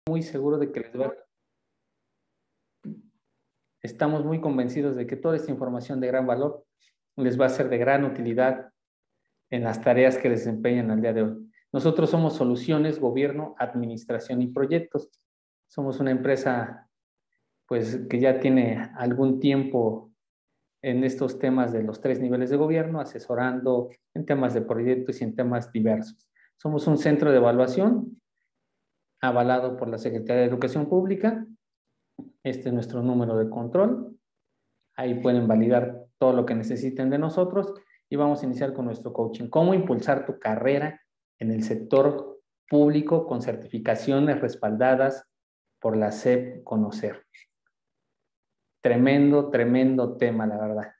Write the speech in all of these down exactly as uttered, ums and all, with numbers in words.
muy seguros de que les va, estamos muy convencidos de que toda esta información de gran valor les va a ser de gran utilidad en las tareas que desempeñan al día de hoy. Nosotros somos Soluciones, Gobierno, Administración y Proyectos. Somos una empresa pues, que ya tiene algún tiempo en estos temas de los tres niveles de gobierno, asesorando en temas de proyectos y en temas diversos. Somos un centro de evaluación avalado por la Secretaría de Educación Pública. Este es nuestro número de control. Ahí pueden validar todo lo que necesiten de nosotros y vamos a iniciar con nuestro coaching. ¿Cómo impulsar tu carrera en el sector público con certificaciones respaldadas por la S E P Conocer? Tremendo, tremendo tema, la verdad.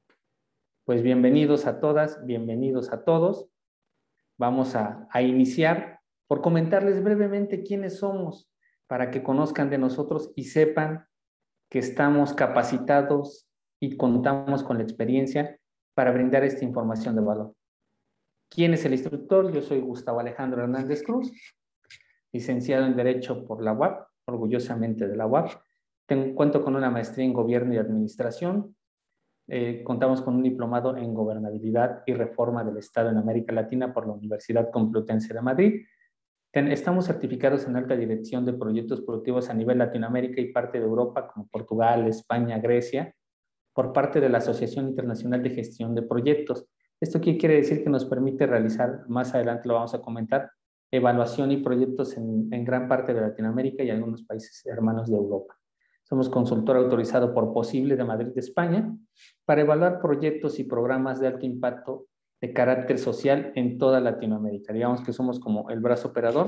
Pues bienvenidos a todas, bienvenidos a todos. Vamos a, a iniciar por comentarles brevemente quiénes somos para que conozcan de nosotros y sepan que estamos capacitados y contamos con la experiencia para brindar esta información de valor. ¿Quién es el instructor? Yo soy Gustavo Alejandro Hernández Cruz, licenciado en Derecho por la U A P, orgullosamente de la U A P. Tengo, cuento con una maestría en Gobierno y Administración. Eh, contamos con un diplomado en Gobernabilidad y Reforma del Estado en América Latina por la Universidad Complutense de Madrid. Ten, estamos certificados en alta dirección de proyectos productivos a nivel Latinoamérica y parte de Europa, como Portugal, España, Grecia, por parte de la Asociación Internacional de Gestión de Proyectos. ¿Esto qué quiere decir? Que nos permite realizar, más adelante lo vamos a comentar, evaluación y proyectos en, en gran parte de Latinoamérica y algunos países hermanos de Europa. Somos consultor autorizado por Posible de Madrid, de España, para evaluar proyectos y programas de alto impacto de carácter social en toda Latinoamérica. Digamos que somos como el brazo operador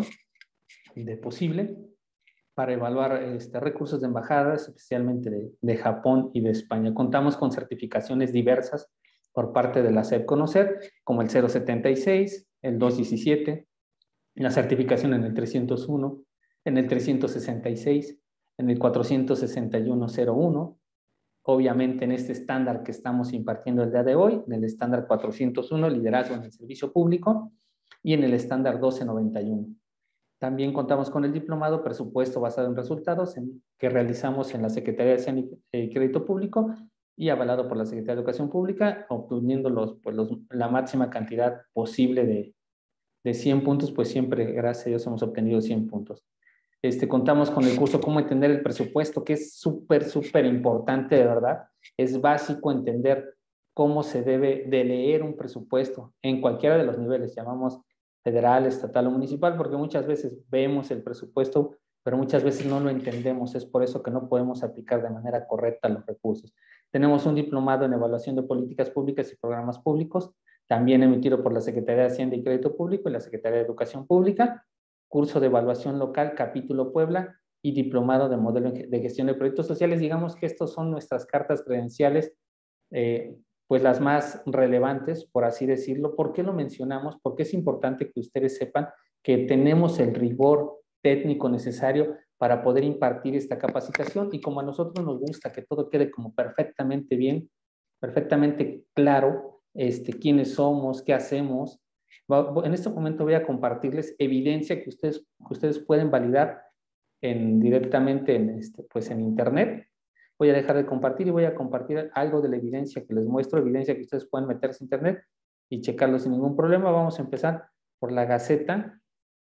de Posible para evaluar este, recursos de embajadas, especialmente de, de Japón y de España. Contamos con certificaciones diversas por parte de la S E P Conocer, como el cero setenta y seis, el doscientos diecisiete, la certificación en el trescientos uno, en el trescientos sesenta y seis, en el cuatrocientos sesenta y uno cero uno, obviamente en este estándar que estamos impartiendo el día de hoy, en el estándar cuatrocientos uno, liderazgo en el servicio público, y en el estándar doce noventa y uno. También contamos con el diplomado Presupuesto basado en resultados en, que realizamos en la Secretaría de Hacienda y Crédito Público y avalado por la Secretaría de Educación Pública, obteniendo los, pues los, la máxima cantidad posible de, de cien puntos, pues siempre, gracias a Dios, hemos obtenido cien puntos. Este, contamos con el curso Cómo entender el presupuesto, que es súper, súper importante, de verdad. Es básico entender cómo se debe de leer un presupuesto en cualquiera de los niveles, llamamos federal, estatal o municipal, porque muchas veces vemos el presupuesto, pero muchas veces no lo entendemos. Es por eso que no podemos aplicar de manera correcta los recursos. Tenemos un diplomado en evaluación de políticas públicas y programas públicos, también emitido por la Secretaría de Hacienda y Crédito Público y la Secretaría de Educación Pública. Curso de evaluación local, capítulo Puebla, y diplomado de modelo de gestión de proyectos sociales. Digamos que estos son nuestras cartas credenciales, eh, pues las más relevantes, por así decirlo. ¿Por qué lo mencionamos? Porque es importante que ustedes sepan que tenemos el rigor técnico necesario para poder impartir esta capacitación, y como a nosotros nos gusta que todo quede como perfectamente bien, perfectamente claro, este, quiénes somos, qué hacemos. En este momento voy a compartirles evidencia que ustedes, que ustedes pueden validar en, directamente en, este, pues en internet. Voy a dejar de compartir y voy a compartir algo de la evidencia que les muestro, evidencia que ustedes pueden meterse en internet y checarlo sin ningún problema. Vamos a empezar por la Gaceta.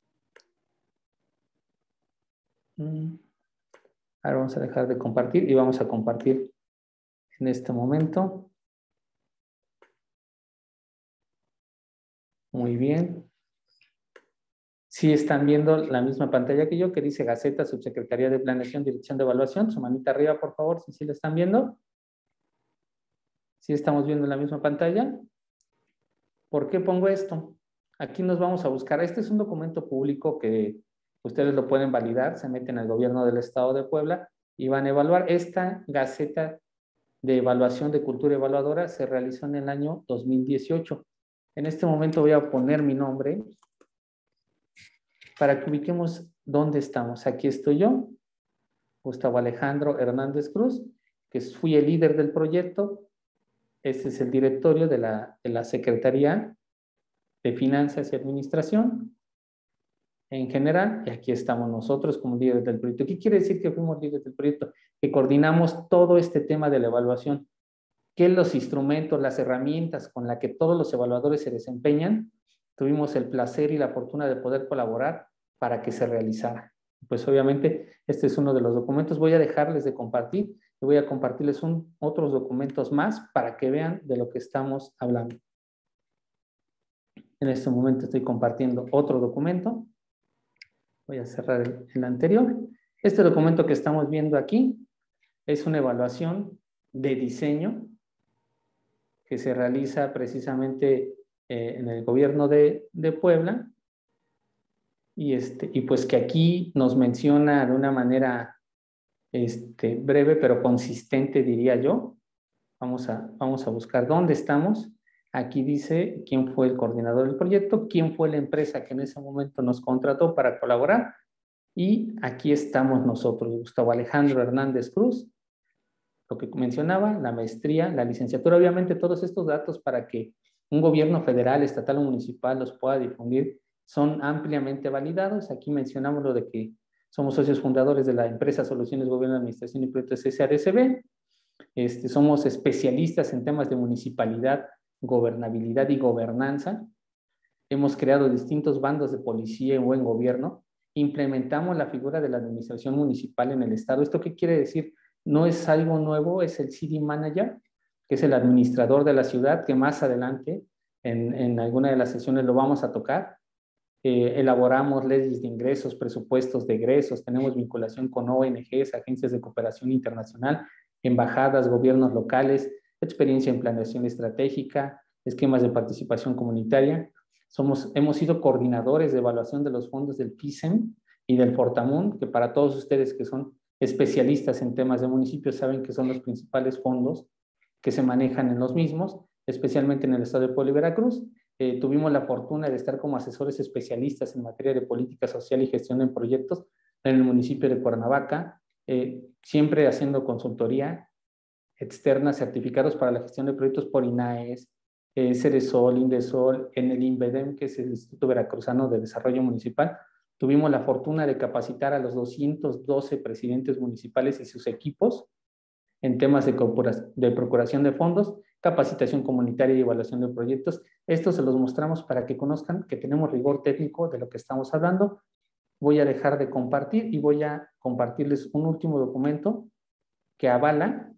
Ahora vamos a dejar de compartir y vamos a compartir en este momento. Muy bien. Si están viendo la misma pantalla que yo, que dice Gaceta, Subsecretaría de Planeación, Dirección de Evaluación. Su manita arriba, por favor, si sí la están viendo. ¿Sí estamos viendo la misma pantalla? ¿Por qué pongo esto? Aquí nos vamos a buscar. Este es un documento público que ustedes lo pueden validar. Se meten al Gobierno del Estado de Puebla y van a evaluar. Esta Gaceta de Evaluación de Cultura Evaluadora se realizó en el año dos mil dieciocho. En este momento voy a poner mi nombre para que ubiquemos dónde estamos. Aquí estoy yo, Gustavo Alejandro Hernández Cruz, que fui el líder del proyecto. Este es el directorio de la, de la Secretaría de Finanzas y Administración. en general, y aquí estamos nosotros como líderes del proyecto. ¿Qué quiere decir que fuimos líderes del proyecto? Que coordinamos todo este tema de la evaluación, que los instrumentos, las herramientas con las que todos los evaluadores se desempeñan, tuvimos el placer y la fortuna de poder colaborar para que se realizara. Pues obviamente este es uno de los documentos. Voy a dejarles de compartir y voy a compartirles un, otros documentos más para que vean de lo que estamos hablando. En este momento estoy compartiendo otro documento. Voy a cerrar el, el anterior. Este documento que estamos viendo aquí es una evaluación de diseño que se realiza precisamente eh, en el gobierno de, de Puebla. Y, este, y pues que aquí nos menciona de una manera este, breve pero consistente, diría yo. Vamos a, vamos a buscar dónde estamos. Aquí dice quién fue el coordinador del proyecto, quién fue la empresa que en ese momento nos contrató para colaborar. Y aquí estamos nosotros, Gustavo Alejandro Hernández Cruz, lo que mencionaba, la maestría, la licenciatura, obviamente todos estos datos para que un gobierno federal, estatal o municipal los pueda difundir son ampliamente validados. Aquí mencionamos lo de que somos socios fundadores de la empresa Soluciones Gobierno, Administración y Proyectos S A D C B. Este, somos especialistas en temas de municipalidad, gobernabilidad y gobernanza. Hemos creado distintos bandos de policía y buen gobierno. Implementamos la figura de la administración municipal en el estado. ¿Esto qué quiere decir? No es algo nuevo, es el City Manager, que es el administrador de la ciudad, que más adelante en, en alguna de las sesiones lo vamos a tocar. Eh, elaboramos leyes de ingresos, presupuestos de egresos, tenemos vinculación con O N Ges, agencias de cooperación internacional, embajadas, gobiernos locales, experiencia en planeación estratégica, esquemas de participación comunitaria. Somos, hemos sido coordinadores de evaluación de los fondos del P I S E M y del Fortamun, que para todos ustedes que son especialistas en temas de municipios saben que son los principales fondos que se manejan en los mismos, especialmente en el estado de Puebla y Veracruz. Eh, tuvimos la fortuna de estar como asesores especialistas en materia de política social y gestión en proyectos en el municipio de Cuernavaca, eh, siempre haciendo consultoría externa, certificados para la gestión de proyectos por INAES, eh, Ceresol, Indesol, en el INVEDEM, que es el Instituto Veracruzano de Desarrollo Municipal. Tuvimos la fortuna de capacitar a los doscientos doce presidentes municipales y sus equipos en temas de, de procuración de fondos, capacitación comunitaria y evaluación de proyectos. Esto se los mostramos para que conozcan que tenemos rigor técnico de lo que estamos hablando. Voy a dejar de compartir y voy a compartirles un último documento que avala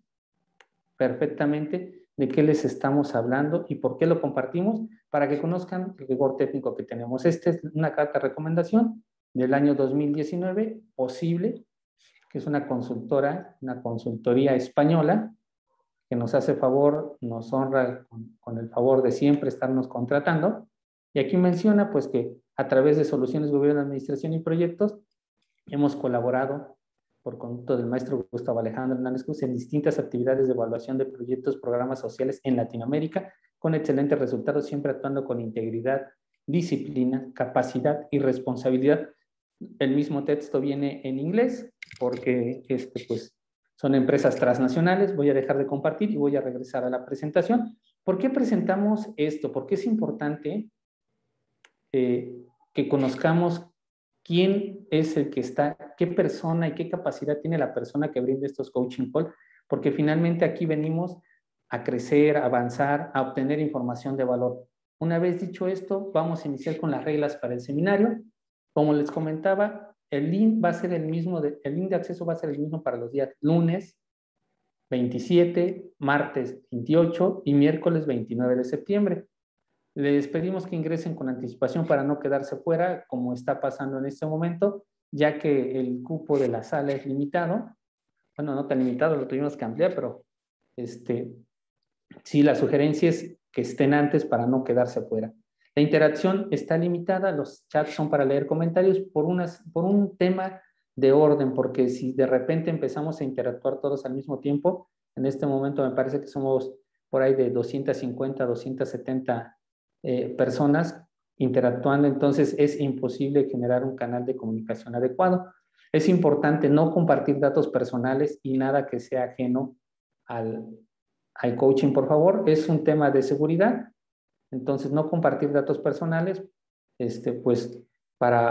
perfectamente de qué les estamos hablando y por qué lo compartimos, para que conozcan el rigor técnico que tenemos. Esta es una carta de recomendación del año dos mil diecinueve, Posible, que es una consultora, una consultoría española, que nos hace favor, nos honra con, con el favor de siempre estarnos contratando. Y aquí menciona pues que a través de Soluciones Gobierno, Administración y Proyectos hemos colaborado por conducto del maestro Gustavo Alejandro Hernández Cruz en distintas actividades de evaluación de proyectos, programas sociales en Latinoamérica, con excelentes resultados, siempre actuando con integridad, disciplina, capacidad y responsabilidad. El mismo texto viene en inglés porque este, pues, son empresas transnacionales. Voy a dejar de compartir y voy a regresar a la presentación. ¿Por qué presentamos esto? Porque es importante eh, que conozcamos quién es el que está, qué persona y qué capacidad tiene la persona que brinda estos coaching calls, porque finalmente aquí venimos a crecer, a avanzar, a obtener información de valor. Una vez dicho esto, vamos a iniciar con las reglas para el seminario. Como les comentaba, el link va a ser el mismo, de, el link de acceso va a ser el mismo para los días lunes veintisiete, martes veintiocho y miércoles veintinueve de septiembre. Les pedimos que ingresen con anticipación para no quedarse fuera, como está pasando en este momento, ya que el cupo de la sala es limitado. Bueno, no tan limitado, lo tuvimos que ampliar, pero este, sí, la sugerencia es que estén antes para no quedarse fuera. La interacción está limitada, los chats son para leer comentarios por, unas, por un tema de orden, porque si de repente empezamos a interactuar todos al mismo tiempo, en este momento me parece que somos por ahí de doscientas cincuenta, doscientas setenta eh, personas interactuando, entonces es imposible generar un canal de comunicación adecuado. Es importante no compartir datos personales y nada que sea ajeno al, al coaching, por favor. Es un tema de seguridad, entonces no compartir datos personales, este, pues para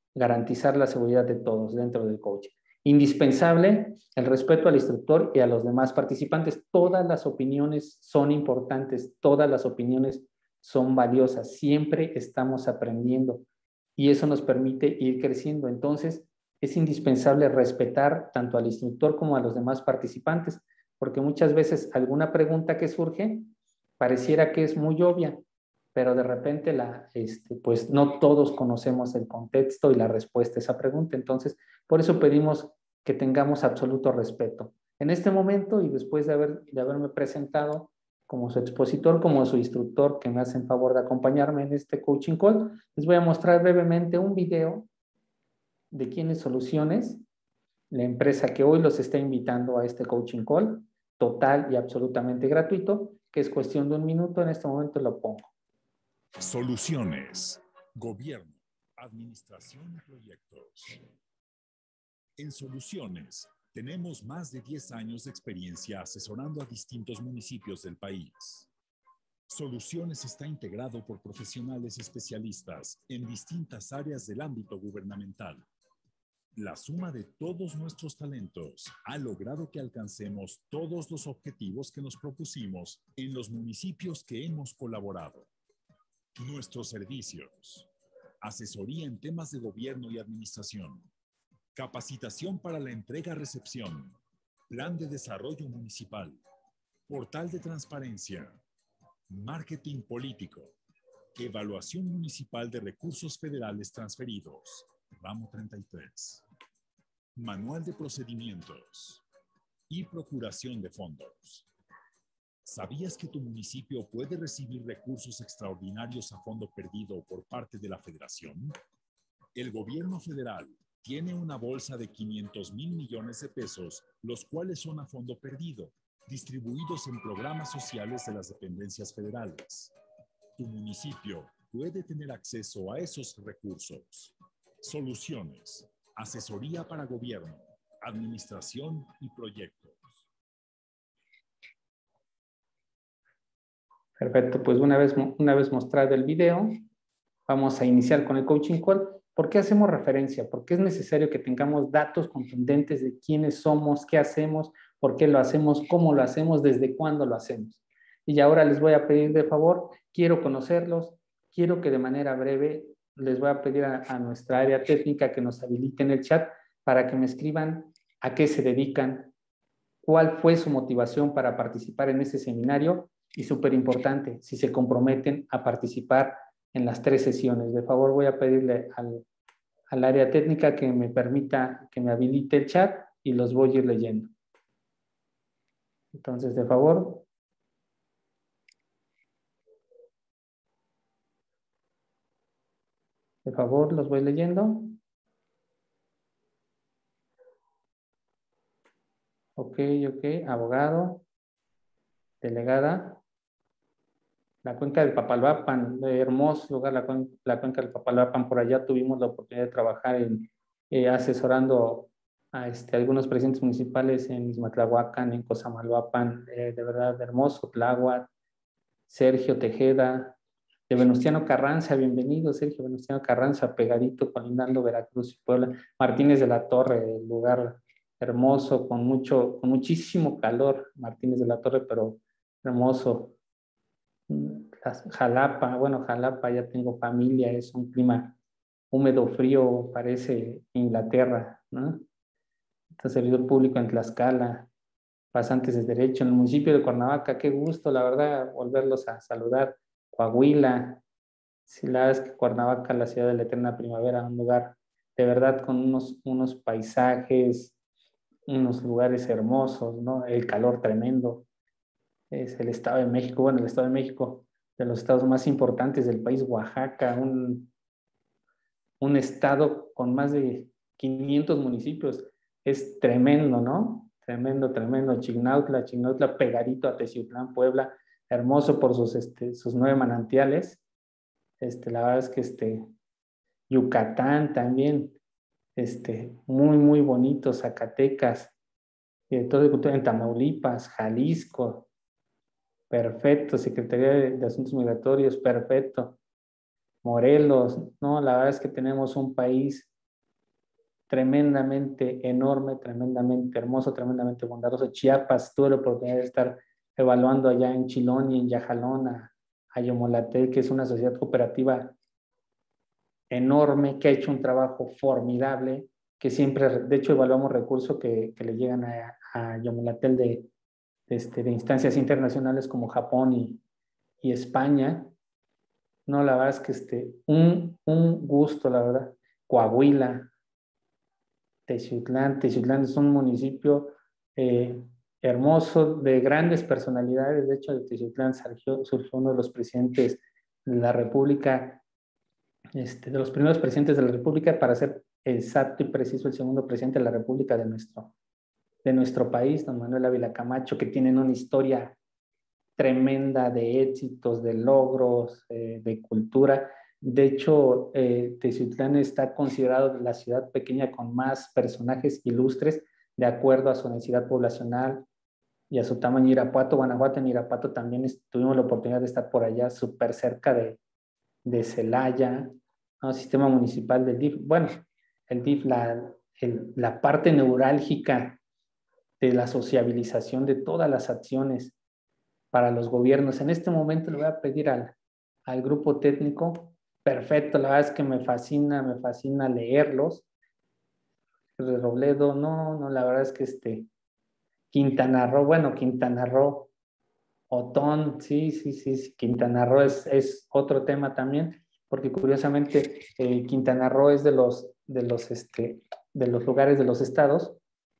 garantizar la seguridad de todos dentro del coaching. Indispensable el respeto al instructor y a los demás participantes. Todas las opiniones son importantes, todas las opiniones son valiosas, siempre estamos aprendiendo y eso nos permite ir creciendo. Entonces, es indispensable respetar tanto al instructor como a los demás participantes, porque muchas veces alguna pregunta que surge pareciera que es muy obvia, pero de repente la, este, pues no todos conocemos el contexto y la respuesta a esa pregunta. Entonces, por eso pedimos que tengamos absoluto respeto. En este momento y después de, haber, de haberme presentado como su expositor, como su instructor, que me hacen favor de acompañarme en este coaching call, les voy a mostrar brevemente un video de quién es Soluciones, la empresa que hoy los está invitando a este coaching call, total y absolutamente gratuito, que es cuestión de un minuto. En este momento lo pongo. Soluciones, gobierno, administración y proyectos. En Soluciones, tenemos más de diez años de experiencia asesorando a distintos municipios del país. Soluciones está integrado por profesionales especialistas en distintas áreas del ámbito gubernamental. La suma de todos nuestros talentos ha logrado que alcancemos todos los objetivos que nos propusimos en los municipios que hemos colaborado. Nuestros servicios: asesoría en temas de gobierno y administración, capacitación para la entrega-recepción, plan de desarrollo municipal, portal de transparencia, marketing político, evaluación municipal de recursos federales transferidos, ramo treinta y tres, manual de procedimientos y procuración de fondos. ¿Sabías que tu municipio puede recibir recursos extraordinarios a fondo perdido por parte de la Federación? El gobierno federal tiene una bolsa de quinientos mil millones de pesos, los cuales son a fondo perdido, distribuidos en programas sociales de las dependencias federales. Tu municipio puede tener acceso a esos recursos. Soluciones, asesoría para gobierno, administración y proyectos. Perfecto, pues una vez, una vez mostrado el video, vamos a iniciar con el coaching call. ¿Por qué hacemos referencia? Porque es necesario que tengamos datos contundentes de quiénes somos, qué hacemos, por qué lo hacemos, cómo lo hacemos, desde cuándo lo hacemos. Y ahora les voy a pedir de favor, quiero conocerlos, quiero que de manera breve les voy a pedir a, a nuestra área técnica que nos habiliten el chat para que me escriban a qué se dedican, cuál fue su motivación para participar en este seminario y, súper importante, si se comprometen a participar en las tres sesiones. De favor, voy a pedirle al, al área técnica que me permita, que me habilite el chat y los voy a ir leyendo. Entonces, de favor. De favor, los voy leyendo. Ok, ok. Abogado. Delegada. La cuenca del Papaloapan, hermoso lugar, la, cuen la cuenca del Papaloapan. Por allá tuvimos la oportunidad de trabajar en, eh, asesorando a este, algunos presidentes municipales en Izmatlahuacan, en Cosamaloapan. Eh, de verdad, hermoso. Tláhuac, Sergio Tejeda, de Venustiano Carranza, bienvenido Sergio Venustiano Carranza, pegadito, colindando Veracruz y Puebla. Martínez de la Torre, el lugar hermoso, con mucho, con muchísimo calor, Martínez de la Torre, pero hermoso. Jalapa, bueno, Jalapa, ya tengo familia, es un clima húmedo, frío, parece Inglaterra, ¿no? Está servidor público en Tlaxcala, pasantes de derecho en el municipio de Cuernavaca, qué gusto, la verdad, volverlos a saludar. Coahuila, sí, la verdad es que Cuernavaca, la ciudad de la eterna primavera, un lugar de verdad con unos, unos paisajes, unos lugares hermosos, ¿no? El calor tremendo. Es el Estado de México, bueno, el Estado de México, de los estados más importantes del país, Oaxaca, un, un estado con más de quinientos municipios. Es tremendo, ¿no? Tremendo, tremendo. Chignautla, Chignautla pegadito a Teciutlán, Puebla, hermoso por sus, este, sus nueve manantiales. Este, la verdad es que este, Yucatán también, este, muy, muy bonito, Zacatecas, eh, todo en Tamaulipas, Jalisco, perfecto, Secretaría de, de Asuntos Migratorios, perfecto, Morelos, no, la verdad es que tenemos un país tremendamente enorme, tremendamente hermoso, tremendamente bondadoso. Chiapas, tuve la oportunidad de estar evaluando allá en Chilón y en Yajalón a, a Yomolatel, que es una sociedad cooperativa enorme, que ha hecho un trabajo formidable, que siempre, de hecho, evaluamos recursos que, que le llegan a, a Yomolatel de, de, este, de instancias internacionales como Japón y, y España. No, la verdad es que este, un, un gusto, la verdad. Coahuila, Teciutlán. Teciutlán es un municipio eh, hermoso, de grandes personalidades. De hecho, de Teciutlán surgió, surgió uno de los presidentes de la República, este, de los primeros presidentes de la República, para ser exacto y preciso, el segundo presidente de la República de nuestro, de nuestro país, don Manuel Ávila Camacho, que tienen una historia tremenda de éxitos, de logros, eh, de cultura. De hecho, eh, Teciutlán está considerado la ciudad pequeña con más personajes ilustres de acuerdo a su densidad poblacional y a su tamaño. Irapuato, Guanajuato, en Irapuato también tuvimos la oportunidad de estar por allá, súper cerca de, de Celaya, ¿no? Sistema municipal del D I F. Bueno, el D I F, la, el, la parte neurálgica de la sociabilización de todas las acciones para los gobiernos. En este momento le voy a pedir al, al grupo técnico, perfecto, la verdad es que me fascina, me fascina leerlos. De Robledo, no, no, la verdad es que este, Quintana Roo, bueno, Quintana Roo, Otón, sí, sí, sí, sí, Quintana Roo es, es otro tema también, porque curiosamente eh, Quintana Roo es de los, de los, este, de los lugares de los estados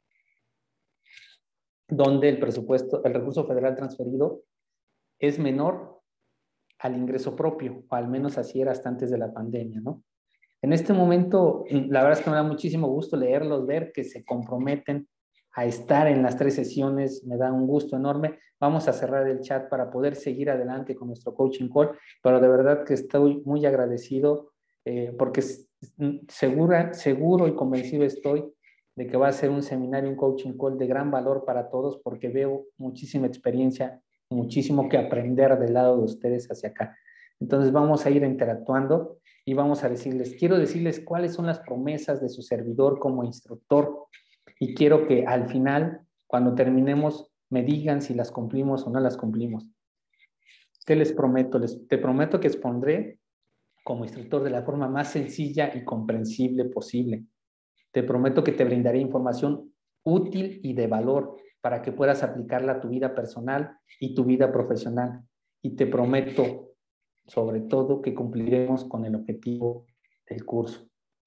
donde el presupuesto, el recurso federal transferido es menor al ingreso propio, o al menos así era hasta antes de la pandemia, ¿no? En este momento, la verdad es que me da muchísimo gusto leerlos, ver que se comprometen a estar en las tres sesiones, me da un gusto enorme. Vamos a cerrar el chat para poder seguir adelante con nuestro coaching call, pero de verdad que estoy muy agradecido eh, porque segura, seguro y convencido estoy de que va a ser un seminario, un coaching call de gran valor para todos, porque veo muchísima experiencia, muchísimo que aprender del lado de ustedes hacia acá. Entonces vamos a ir interactuando y vamos a decirles, quiero decirles cuáles son las promesas de su servidor como instructor, y quiero que al final, cuando terminemos, me digan si las cumplimos o no las cumplimos. ¿Qué les prometo? Les, te prometo que expondré como instructor de la forma más sencilla y comprensible posible. Te prometo que te brindaré información útil y de valor para que puedas aplicarla a tu vida personal y tu vida profesional. Y te prometo, sobre todo, que cumpliremos con el objetivo del curso.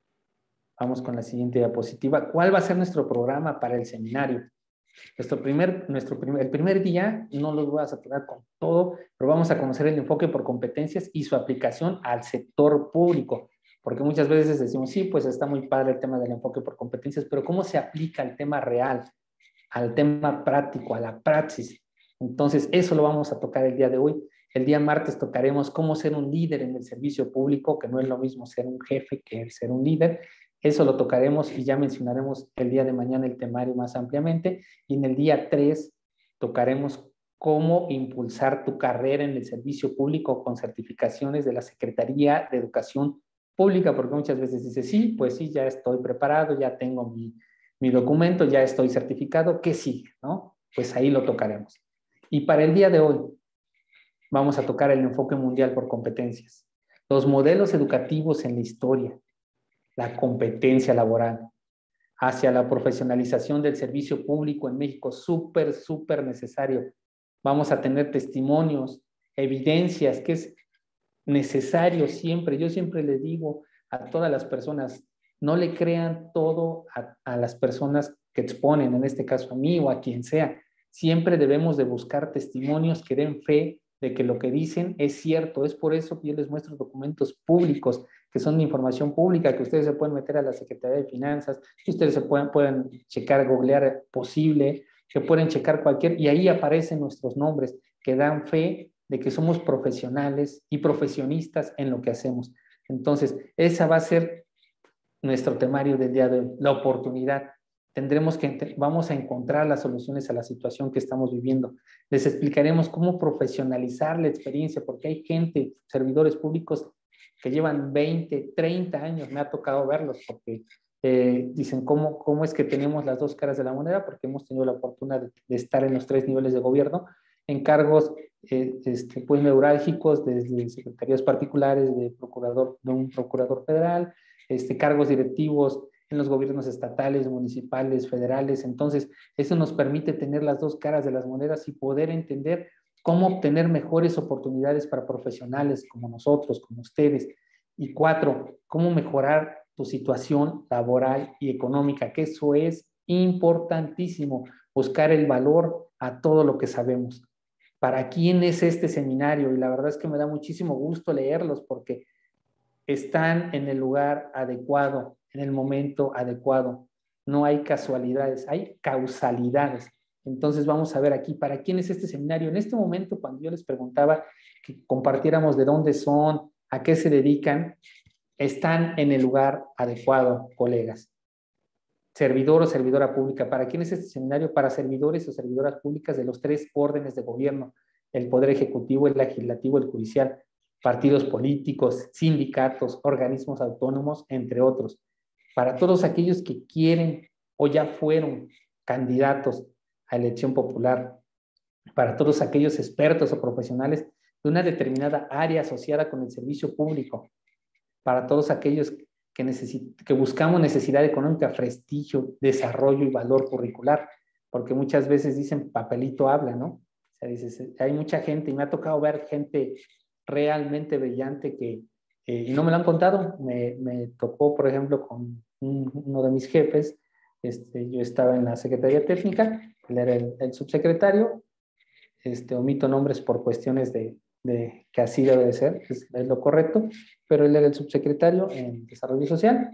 Vamos con la siguiente diapositiva. ¿Cuál va a ser nuestro programa para el seminario? Nuestro primer, nuestro primer, el primer día, no los voy a saturar con todo, pero vamos a conocer el enfoque por competencias y su aplicación al sector público. Porque muchas veces decimos, sí, pues está muy padre el tema del enfoque por competencias, pero ¿cómo se aplica al tema real, al tema práctico, a la praxis? Entonces, eso lo vamos a tocar el día de hoy. El día martes tocaremos cómo ser un líder en el servicio público, que no es lo mismo ser un jefe que ser un líder. Eso lo tocaremos y ya mencionaremos el día de mañana el temario más ampliamente. Y en el día tres tocaremos cómo impulsar tu carrera en el servicio público con certificaciones de la Secretaría de Educación Pública, porque muchas veces dices, sí, pues sí, ya estoy preparado, ya tengo mi, mi documento, ya estoy certificado, ¿qué sigue? ¿No? Pues ahí lo tocaremos. Y para el día de hoy vamos a tocar el enfoque mundial por competencias, los modelos educativos en la historia, la competencia laboral, hacia la profesionalización del servicio público en México, súper, súper necesario. Vamos a tener testimonios, evidencias, que es necesario siempre. Yo siempre le digo a todas las personas, no le crean todo a, a las personas que exponen, en este caso a mí o a quien sea. Siempre debemos de buscar testimonios que den fe de que lo que dicen es cierto. Es por eso que yo les muestro documentos públicos que son de información pública, que ustedes se pueden meter a la Secretaría de Finanzas, que ustedes se pueden, pueden checar, googlear posible, que pueden checar cualquier, y ahí aparecen nuestros nombres que dan fe de que somos profesionales y profesionistas en lo que hacemos. Entonces, esa va a ser nuestro temario del día de hoy, la oportunidad. Tendremos que, vamos a encontrar las soluciones a la situación que estamos viviendo. Les explicaremos cómo profesionalizar la experiencia, porque hay gente, servidores públicos, que llevan veinte, treinta años, me ha tocado verlos, porque Eh, dicen, ¿cómo, ¿cómo es que tenemos las dos caras de la moneda? Porque hemos tenido la fortuna de, de estar en los tres niveles de gobierno, en cargos eh, este, pues, neurálgicos, desde secretarías particulares, de, procurador, de un procurador federal, este, cargos directivos en los gobiernos estatales, municipales, federales. Entonces, eso nos permite tener las dos caras de las monedas y poder entender cómo obtener mejores oportunidades para profesionales como nosotros, como ustedes. Y cuatro, cómo mejorar tu situación laboral y económica, que eso es importantísimo, buscar el valor a todo lo que sabemos. ¿Para quién es este seminario? Y la verdad es que me da muchísimo gusto leerlos porque están en el lugar adecuado, en el momento adecuado. No hay casualidades, hay causalidades. Entonces vamos a ver aquí, ¿para quién es este seminario? En este momento, cuando yo les preguntaba que compartiéramos de dónde son, a qué se dedican, están en el lugar adecuado, colegas. Servidor o servidora pública. ¿Para quién es este seminario? Para servidores o servidoras públicas de los tres órdenes de gobierno: el Poder Ejecutivo, el Legislativo, el Judicial, partidos políticos, sindicatos, organismos autónomos, entre otros. Para todos aquellos que quieren o ya fueron candidatos a elección popular, para todos aquellos expertos o profesionales de una determinada área asociada con el servicio público, para todos aquellos que, necesit que buscamos necesidad económica, prestigio, desarrollo y valor curricular, porque muchas veces dicen papelito habla, ¿no? O sea, dices, hay mucha gente, y me ha tocado ver gente realmente brillante que, eh, y no me lo han contado, me, me tocó, por ejemplo, con un, uno de mis jefes, este, yo estaba en la Secretaría Técnica, él era el, el subsecretario, este, omito nombres por cuestiones de, de que así debe de ser, es, es lo correcto, pero él era el subsecretario en Desarrollo Social,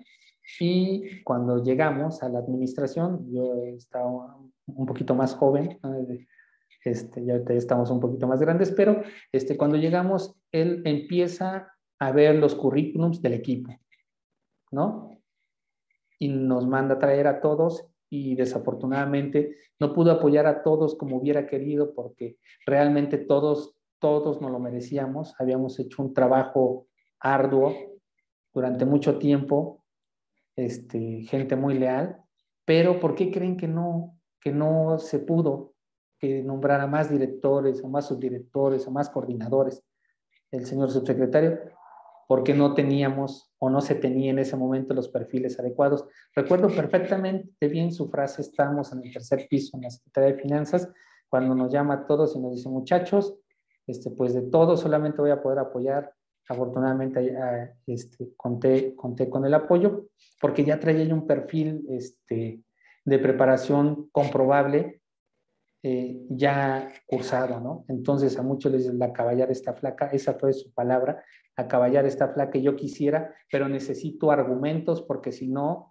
y cuando llegamos a la administración, yo estaba un poquito más joven, ¿no? este, ya estamos un poquito más grandes, pero este, cuando llegamos, él empieza a ver los currículums del equipo, ¿no? Y nos manda a traer a todos, y desafortunadamente no pudo apoyar a todos como hubiera querido, porque realmente todos, todos nos lo merecíamos. Habíamos hecho un trabajo arduo durante mucho tiempo, este, gente muy leal, pero ¿por qué creen que no, que no se pudo que nombrara más directores o más subdirectores o más coordinadores el señor subsecretario? Porque no teníamos o no se tenía en ese momento los perfiles adecuados. Recuerdo perfectamente bien su frase, estábamos en el tercer piso en la Secretaría de Finanzas, cuando nos llama a todos y nos dice, muchachos, este, pues de todo solamente voy a poder apoyar. Afortunadamente este, conté, conté con el apoyo, porque ya traía yo un perfil este, de preparación comprobable, eh, ya cursado, ¿no? Entonces a muchos les dicen, la caballar está flaca, esa fue su palabra, la caballar está flaca, y yo quisiera, pero necesito argumentos, porque si no,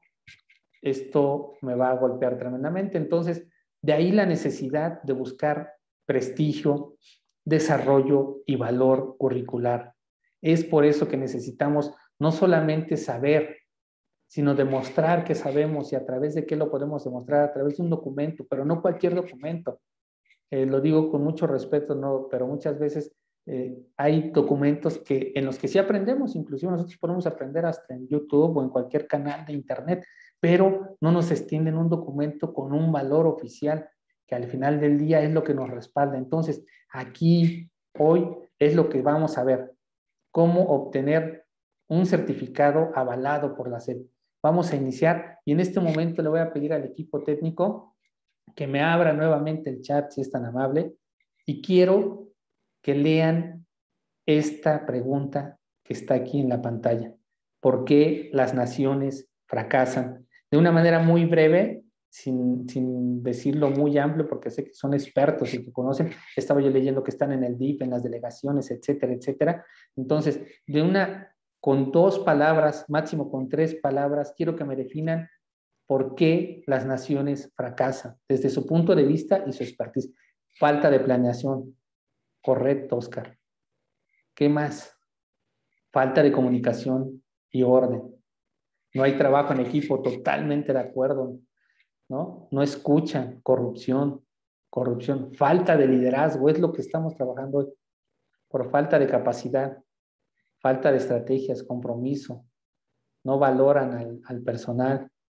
esto me va a golpear tremendamente. Entonces, de ahí la necesidad de buscar prestigio, desarrollo y valor curricular. Es por eso que necesitamos no solamente saber, sino demostrar que sabemos. ¿Y a través de qué lo podemos demostrar? A través de un documento, pero no cualquier documento. Eh, lo digo con mucho respeto, no, pero muchas veces eh, hay documentos que, en los que sí aprendemos, inclusive nosotros podemos aprender hasta en YouTube o en cualquier canal de internet, pero no nos extienden un documento con un valor oficial, que al final del día es lo que nos respalda. Entonces, aquí, hoy, es lo que vamos a ver: cómo obtener un certificado avalado por la S E P. Vamos a iniciar, y en este momento le voy a pedir al equipo técnico que me abra nuevamente el chat, si es tan amable, y quiero que lean esta pregunta que está aquí en la pantalla. ¿Por qué las naciones fracasan? De una manera muy breve, sin, sin decirlo muy amplio, porque sé que son expertos y que conocen. Estaba yo leyendo que están en el D I F, en las delegaciones, etcétera, etcétera. Entonces, de una, con dos palabras, máximo con tres palabras, quiero que me definan por qué las naciones fracasan, desde su punto de vista y su expertise. Falta de planeación. Correcto, Oscar. ¿Qué más? Falta de comunicación y orden. No hay trabajo en equipo, totalmente de acuerdo, ¿no? No escuchan, corrupción, corrupción. Falta de liderazgo, es lo que estamos trabajando hoy. Por falta de capacidad, falta de estrategias, compromiso. No valoran al, al personal.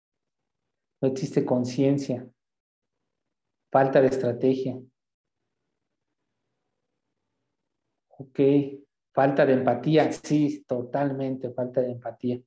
no existe conciencia, falta de estrategia. Ok, falta de empatía, sí, totalmente falta de empatía.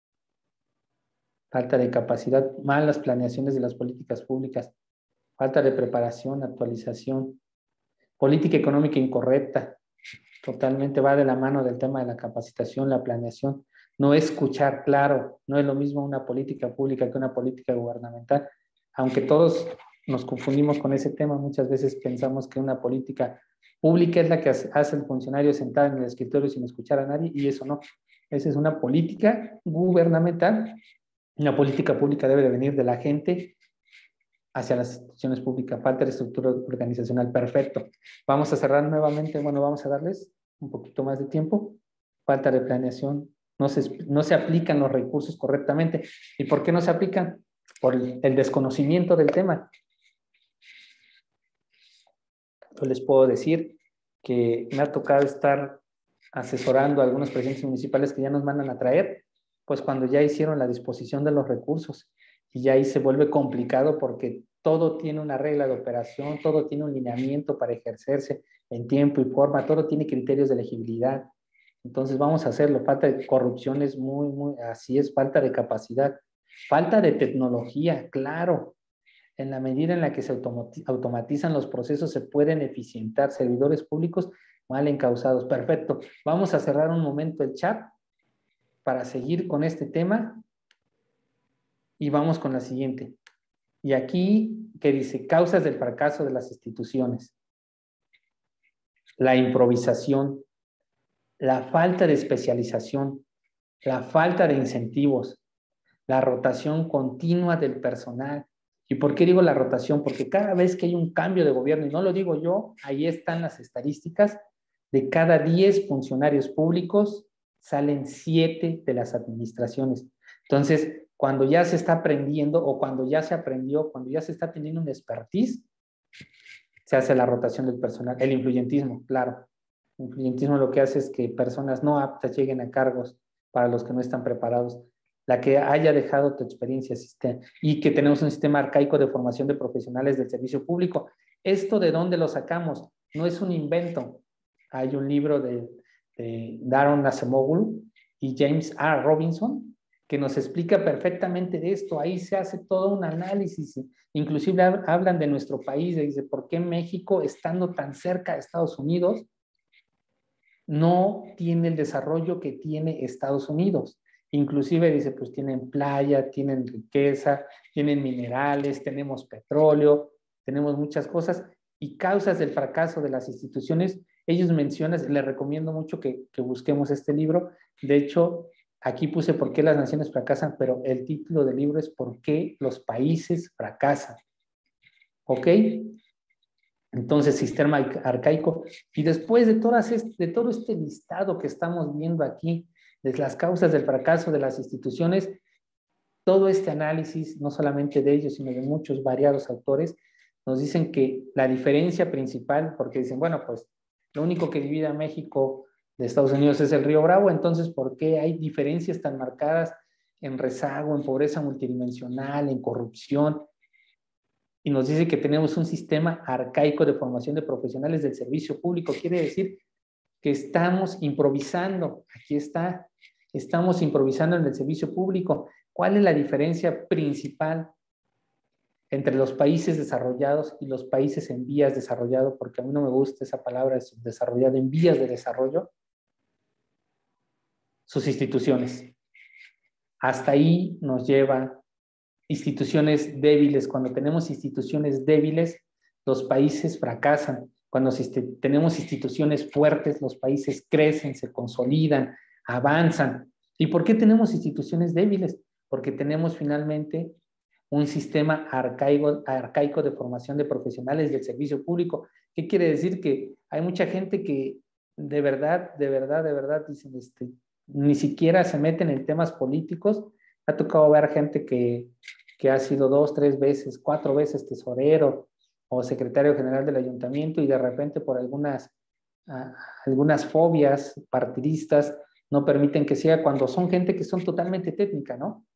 Falta de capacidad, malas planeaciones de las políticas públicas, falta de preparación, actualización, política económica incorrecta, totalmente va de la mano del tema de la capacitación, la planeación, no escuchar claro, no es lo mismo una política pública que una política gubernamental, aunque todos nos confundimos con ese tema, muchas veces pensamos que una política pública es la que hace el funcionario sentado en el escritorio sin escuchar a nadie, y eso no, esa es una política gubernamental. Una política pública debe de venir de la gente hacia las instituciones públicas. Falta de estructura organizacional. Perfecto. Vamos a cerrar nuevamente. Bueno, vamos a darles un poquito más de tiempo. Falta de planeación. No se, no se aplican los recursos correctamente. ¿Y por qué no se aplican? Por el, el desconocimiento del tema. Yo les puedo decir que me ha tocado estar asesorando a algunos presidentes municipales que ya nos mandan a traer, pues cuando ya hicieron la disposición de los recursos, y ya ahí se vuelve complicado porque todo tiene una regla de operación, todo tiene un lineamiento para ejercerse en tiempo y forma, todo tiene criterios de elegibilidad. Entonces vamos a hacerlo. Falta de corrupción es muy, muy, así es, falta de capacidad, falta de tecnología, claro. En la medida en la que se automatizan los procesos, se pueden eficientar servidores públicos mal encausados. Perfecto. Vamos a cerrar un momento el chat para seguir con este tema y vamos con la siguiente. Y aquí, que dice, causas del fracaso de las instituciones. La improvisación, la falta de especialización, la falta de incentivos, la rotación continua del personal. ¿Y por qué digo la rotación? Porque cada vez que hay un cambio de gobierno, y no lo digo yo, ahí están las estadísticas, de cada diez funcionarios públicos salen siete de las administraciones. Entonces, cuando ya se está aprendiendo o cuando ya se aprendió, cuando ya se está teniendo un expertise, se hace la rotación del personal. El influyentismo, claro. El influyentismo lo que hace es que personas no aptas lleguen a cargos para los que no están preparados. La que haya dejado tu experiencia y que tenemos un sistema arcaico de formación de profesionales del servicio público. ¿Esto de dónde lo sacamos? No es un invento. Hay un libro de, de Daron Acemoglu y James R. Robinson que nos explica perfectamente de esto. Ahí se hace todo un análisis. Inclusive hablan de nuestro país, dice, ¿por qué México, estando tan cerca de Estados Unidos, no tiene el desarrollo que tiene Estados Unidos? Inclusive dice, pues tienen playa, tienen riqueza, tienen minerales, tenemos petróleo, tenemos muchas cosas, y causas del fracaso de las instituciones, ellos mencionan, les recomiendo mucho que, que busquemos este libro. De hecho, aquí puse por qué las naciones fracasan, pero el título del libro es ¿por qué los países fracasan? ¿Ok? Entonces, sistema arcaico. Y después de, todas este, de todo este listado que estamos viendo aquí, de las causas del fracaso de las instituciones, todo este análisis, no solamente de ellos, sino de muchos variados autores, nos dicen que la diferencia principal, porque dicen, bueno, pues lo único que divide a México de Estados Unidos es el río Bravo, entonces, ¿por qué hay diferencias tan marcadas en rezago, en pobreza multidimensional, en corrupción? Y nos dice que tenemos un sistema arcaico de formación de profesionales del servicio público. Quiere decir que estamos improvisando. Aquí está. Estamos improvisando en el servicio público. ¿Cuál es la diferencia principal entre los países desarrollados y los países en vías de desarrollo? Porque a mí no me gusta esa palabra, desarrollado, en vías de desarrollo. Sus instituciones. Hasta ahí nos lleva. Instituciones débiles. Cuando tenemos instituciones débiles, los países fracasan. Cuando tenemos instituciones fuertes, los países crecen, se consolidan, avanzan. ¿Y por qué tenemos instituciones débiles? Porque tenemos finalmente un sistema arcaico, arcaico de formación de profesionales del servicio público. ¿Qué quiere decir? Que hay mucha gente que de verdad, de verdad, de verdad, dicen, este, ni siquiera se meten en temas políticos. Ha tocado ver gente que, que ha sido dos, tres veces, cuatro veces tesorero o secretario general del ayuntamiento y de repente por algunas, uh, algunas fobias partidistas no permiten que sea, cuando son gente que son totalmente técnica, ¿no?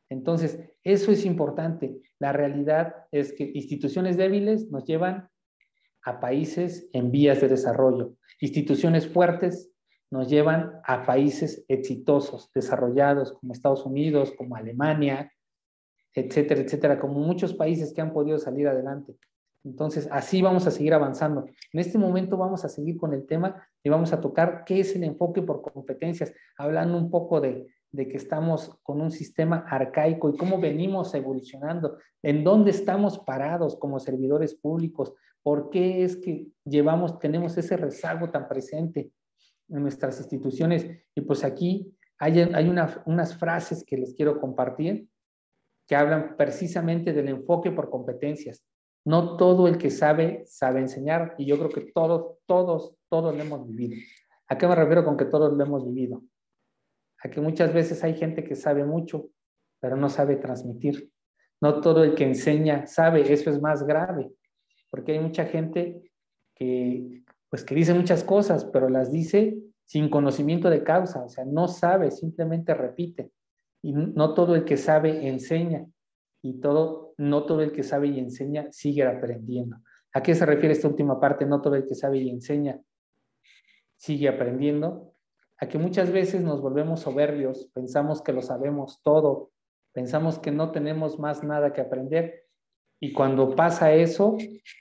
Entonces, eso es importante. La realidad es que instituciones débiles nos llevan a países en vías de desarrollo. Instituciones fuertes nos llevan a países exitosos, desarrollados, como Estados Unidos, como Alemania, etcétera, etcétera, como muchos países que han podido salir adelante. Entonces, así vamos a seguir avanzando. En este momento vamos a seguir con el tema y vamos a tocar qué es el enfoque por competencias, hablando un poco de, de que estamos con un sistema arcaico y cómo venimos evolucionando, en dónde estamos parados como servidores públicos, por qué es que llevamos, tenemos ese rezago tan presente en nuestras instituciones. Y pues aquí hay, hay una, unas frases que les quiero compartir que hablan precisamente del enfoque por competencias. No todo el que sabe, sabe enseñar, y yo creo que todos, todos, todos lo hemos vivido. ¿A qué me refiero con que todos lo hemos vivido? A que muchas veces hay gente que sabe mucho, pero no sabe transmitir. No todo el que enseña sabe, eso es más grave, porque hay mucha gente que, pues, que dice muchas cosas, pero las dice sin conocimiento de causa, o sea, no sabe, simplemente repite. Y no todo el que sabe enseña, y todo, no todo el que sabe y enseña sigue aprendiendo. ¿A qué se refiere esta última parte? No todo el que sabe y enseña sigue aprendiendo. A que muchas veces nos volvemos soberbios, pensamos que lo sabemos todo, pensamos que no tenemos más nada que aprender, y cuando pasa eso,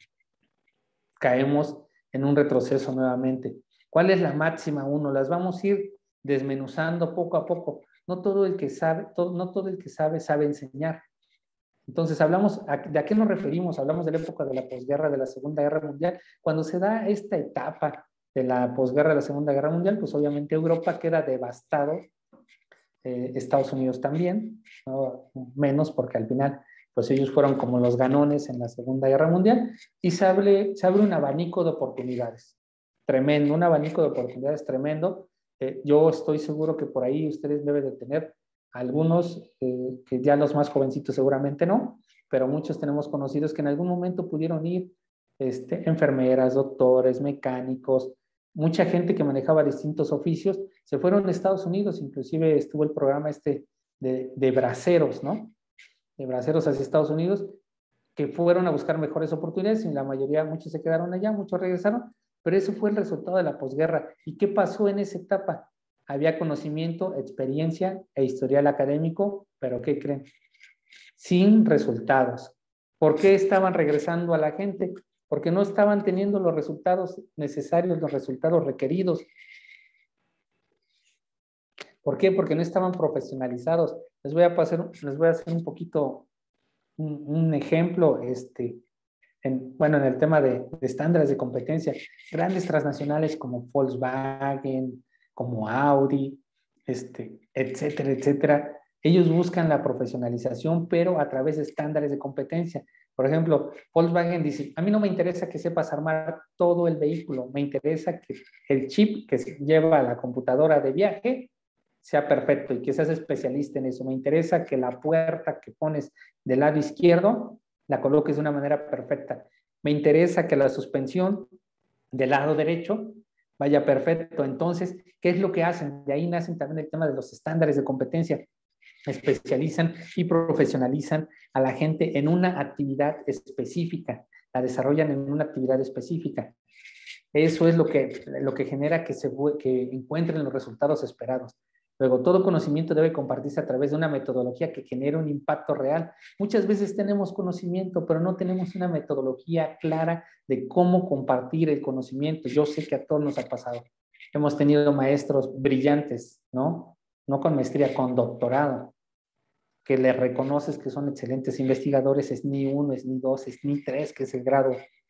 caemos en un retroceso nuevamente. ¿Cuál es la máxima uno? Las vamos a ir desmenuzando poco a poco. No todo el que sabe, todo, no todo el que sabe, sabe enseñar. Entonces, hablamos, ¿de a qué nos referimos? Hablamos de la época de la posguerra, de la Segunda Guerra Mundial. Cuando se da esta etapa de la posguerra de la Segunda Guerra Mundial, pues obviamente Europa queda devastado, eh, Estados Unidos también, ¿no? Menos porque al final, pues ellos fueron como los ganones en la Segunda Guerra Mundial, y se abre, se abre un abanico de oportunidades. Tremendo, un abanico de oportunidades tremendo. Eh, yo estoy seguro que por ahí ustedes deben de tener algunos, eh, que ya los más jovencitos seguramente no, pero muchos tenemos conocidos que en algún momento pudieron ir, este, enfermeras, doctores, mecánicos, mucha gente que manejaba distintos oficios, se fueron a Estados Unidos, inclusive estuvo el programa este de, de braceros, ¿no? De braceros hacia Estados Unidos, que fueron a buscar mejores oportunidades, y la mayoría, muchos se quedaron allá, muchos regresaron, pero eso fue el resultado de la posguerra. ¿Y qué pasó en esa etapa? Había conocimiento, experiencia e historial académico, pero ¿qué creen? Sin resultados. ¿Por qué estaban regresando a la gente? Porque no estaban teniendo los resultados necesarios, los resultados requeridos. ¿Por qué? Porque no estaban profesionalizados. Les voy a pasar, les voy a hacer un poquito un, un ejemplo, este, en, bueno, en el tema de, de estándares de competencia. Grandes transnacionales como Volkswagen, como Audi, este, etcétera, etcétera. Ellos buscan la profesionalización, pero a través de estándares de competencia. Por ejemplo, Volkswagen dice, a mí no me interesa que sepas armar todo el vehículo, me interesa que el chip que se lleva a la computadora de viaje sea perfecto y que seas especialista en eso. Me interesa que la puerta que pones del lado izquierdo la coloques de una manera perfecta. Me interesa que la suspensión del lado derecho vaya perfecto. Entonces, ¿qué es lo que hacen? De ahí nacen también el tema de los estándares de competencia. Especializan y profesionalizan a la gente en una actividad específica, la desarrollan en una actividad específica. Eso es lo que, lo que genera que, se, que encuentren los resultados esperados. Luego, todo conocimiento debe compartirse a través de una metodología que genere un impacto real. Muchas veces tenemos conocimiento, pero no tenemos una metodología clara de cómo compartir el conocimiento. Yo sé que a todos nos ha pasado. Hemos tenido maestros brillantes, ¿no? No con maestría, con doctorado, que les reconoces que son excelentes investigadores. Es ni uno, es ni dos, es ni tres, que es el grado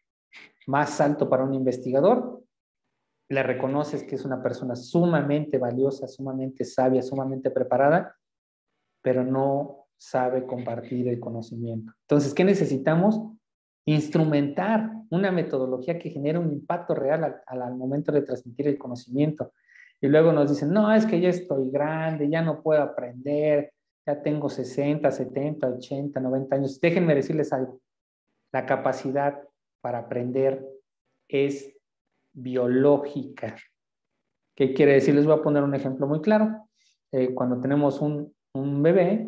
más alto para un investigador. Le reconoces que es una persona sumamente valiosa, sumamente sabia, sumamente preparada, pero no sabe compartir el conocimiento. Entonces, ¿qué necesitamos? Instrumentar una metodología que genere un impacto real al, al momento de transmitir el conocimiento. Y luego nos dicen, no, es que ya estoy grande, ya no puedo aprender, ya tengo sesenta, setenta, ochenta, noventa años. Déjenme decirles algo. La capacidad para aprender es biológica. ¿Qué quiere decir? Les voy a poner un ejemplo muy claro. Eh, cuando tenemos un, un bebé,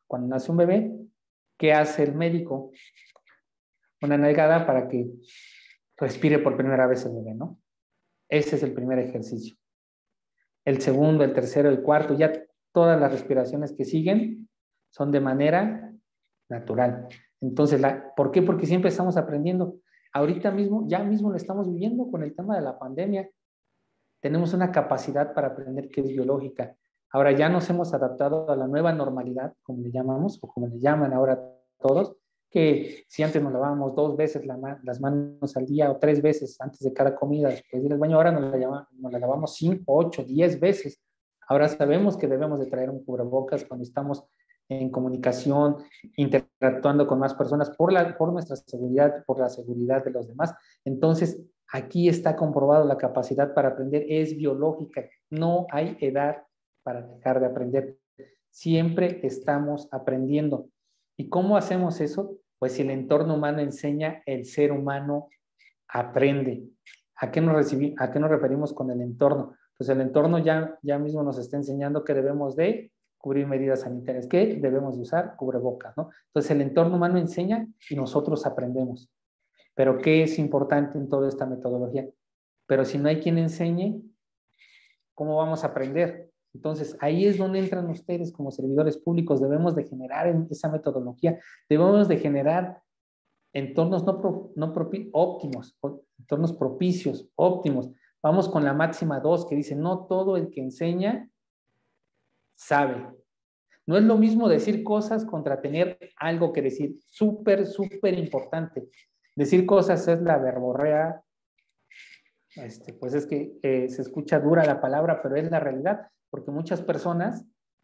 Cuando nace un bebé, ¿qué hace el médico? Una nalgada para que respire por primera vez el bebé, ¿no? Ese es el primer ejercicio. El segundo, el tercero, el cuarto, ya todas las respiraciones que siguen son de manera natural. Entonces, la, ¿por qué? Porque siempre estamos aprendiendo. Ahorita mismo, ya mismo lo estamos viviendo con el tema de la pandemia. Tenemos una capacidad para aprender que es biológica. Ahora ya nos hemos adaptado a la nueva normalidad, como le llamamos, o como le llaman ahora todos, que si antes nos lavábamos dos veces la ma las manos al día o tres veces antes de cada comida, después de ir al baño, ahora nos la, llama, nos la lavamos cinco, ocho, diez veces. Ahora sabemos que debemos de traer un cubrebocas cuando estamos en comunicación, interactuando con más personas por, la, por nuestra seguridad, por la seguridad de los demás. Entonces, aquí está comprobado la capacidad para aprender, es biológica, no hay edad para dejar de aprender. Siempre estamos aprendiendo. ¿Y cómo hacemos eso? Pues si el entorno humano enseña, el ser humano aprende. ¿A qué nos, recibimos, a qué nos referimos con el entorno? Pues el entorno ya, ya mismo nos está enseñando que debemos de cubrir medidas sanitarias, que debemos de usar cubrebocas, ¿no? Entonces el entorno humano enseña y nosotros aprendemos. Pero ¿qué es importante en toda esta metodología? Pero si no hay quien enseñe, ¿cómo vamos a aprender? Entonces, ahí es donde entran ustedes como servidores públicos. Debemos de generar esa metodología, debemos de generar entornos no, pro, no propi, óptimos, entornos propicios, óptimos. Vamos con la máxima dos que dice, no todo el que enseña sabe. No es lo mismo decir cosas contra tener algo que decir. Súper, súper importante. Decir cosas es la verborrea. Este, pues es que eh, se escucha dura la palabra, pero es la realidad, porque muchas personas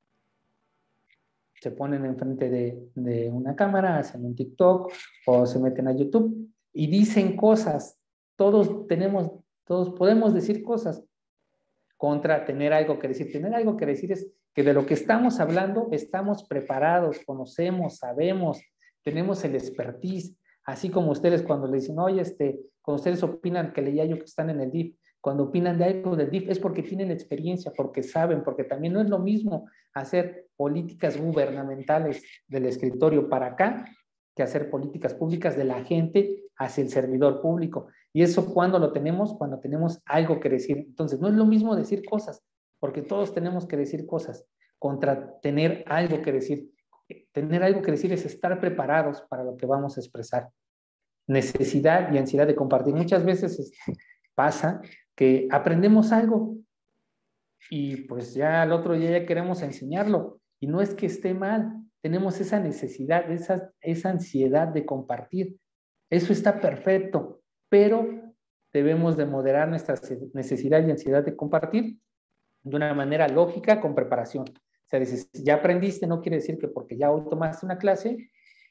se ponen enfrente de, de una cámara, hacen un TikTok o se meten a YouTube y dicen cosas. Todos tenemos, todos podemos decir cosas contra tener algo que decir. Tener algo que decir es que de lo que estamos hablando estamos preparados, conocemos, sabemos, tenemos el expertise. Así como ustedes cuando le dicen, oye, este, cuando ustedes opinan, que leía yo que están en el D I F, cuando opinan de algo del D I F es porque tienen experiencia, porque saben, porque también no es lo mismo hacer políticas gubernamentales del escritorio para acá que hacer políticas públicas de la gente hacia el servidor público. Y eso cuando lo tenemos, cuando tenemos algo que decir. Entonces, no es lo mismo decir cosas, porque todos tenemos que decir cosas, contra tener algo que decir. Tener algo que decir es estar preparados para lo que vamos a expresar. Necesidad y ansiedad de compartir. Muchas veces pasa que aprendemos algo y pues ya al otro día ya queremos enseñarlo. Y no es que esté mal, tenemos esa necesidad, esa, esa ansiedad de compartir. Eso está perfecto, pero debemos de moderar nuestra necesidad y ansiedad de compartir de una manera lógica, con preparación. O sea, dices, ya aprendiste, no quiere decir que porque ya hoy tomaste una clase,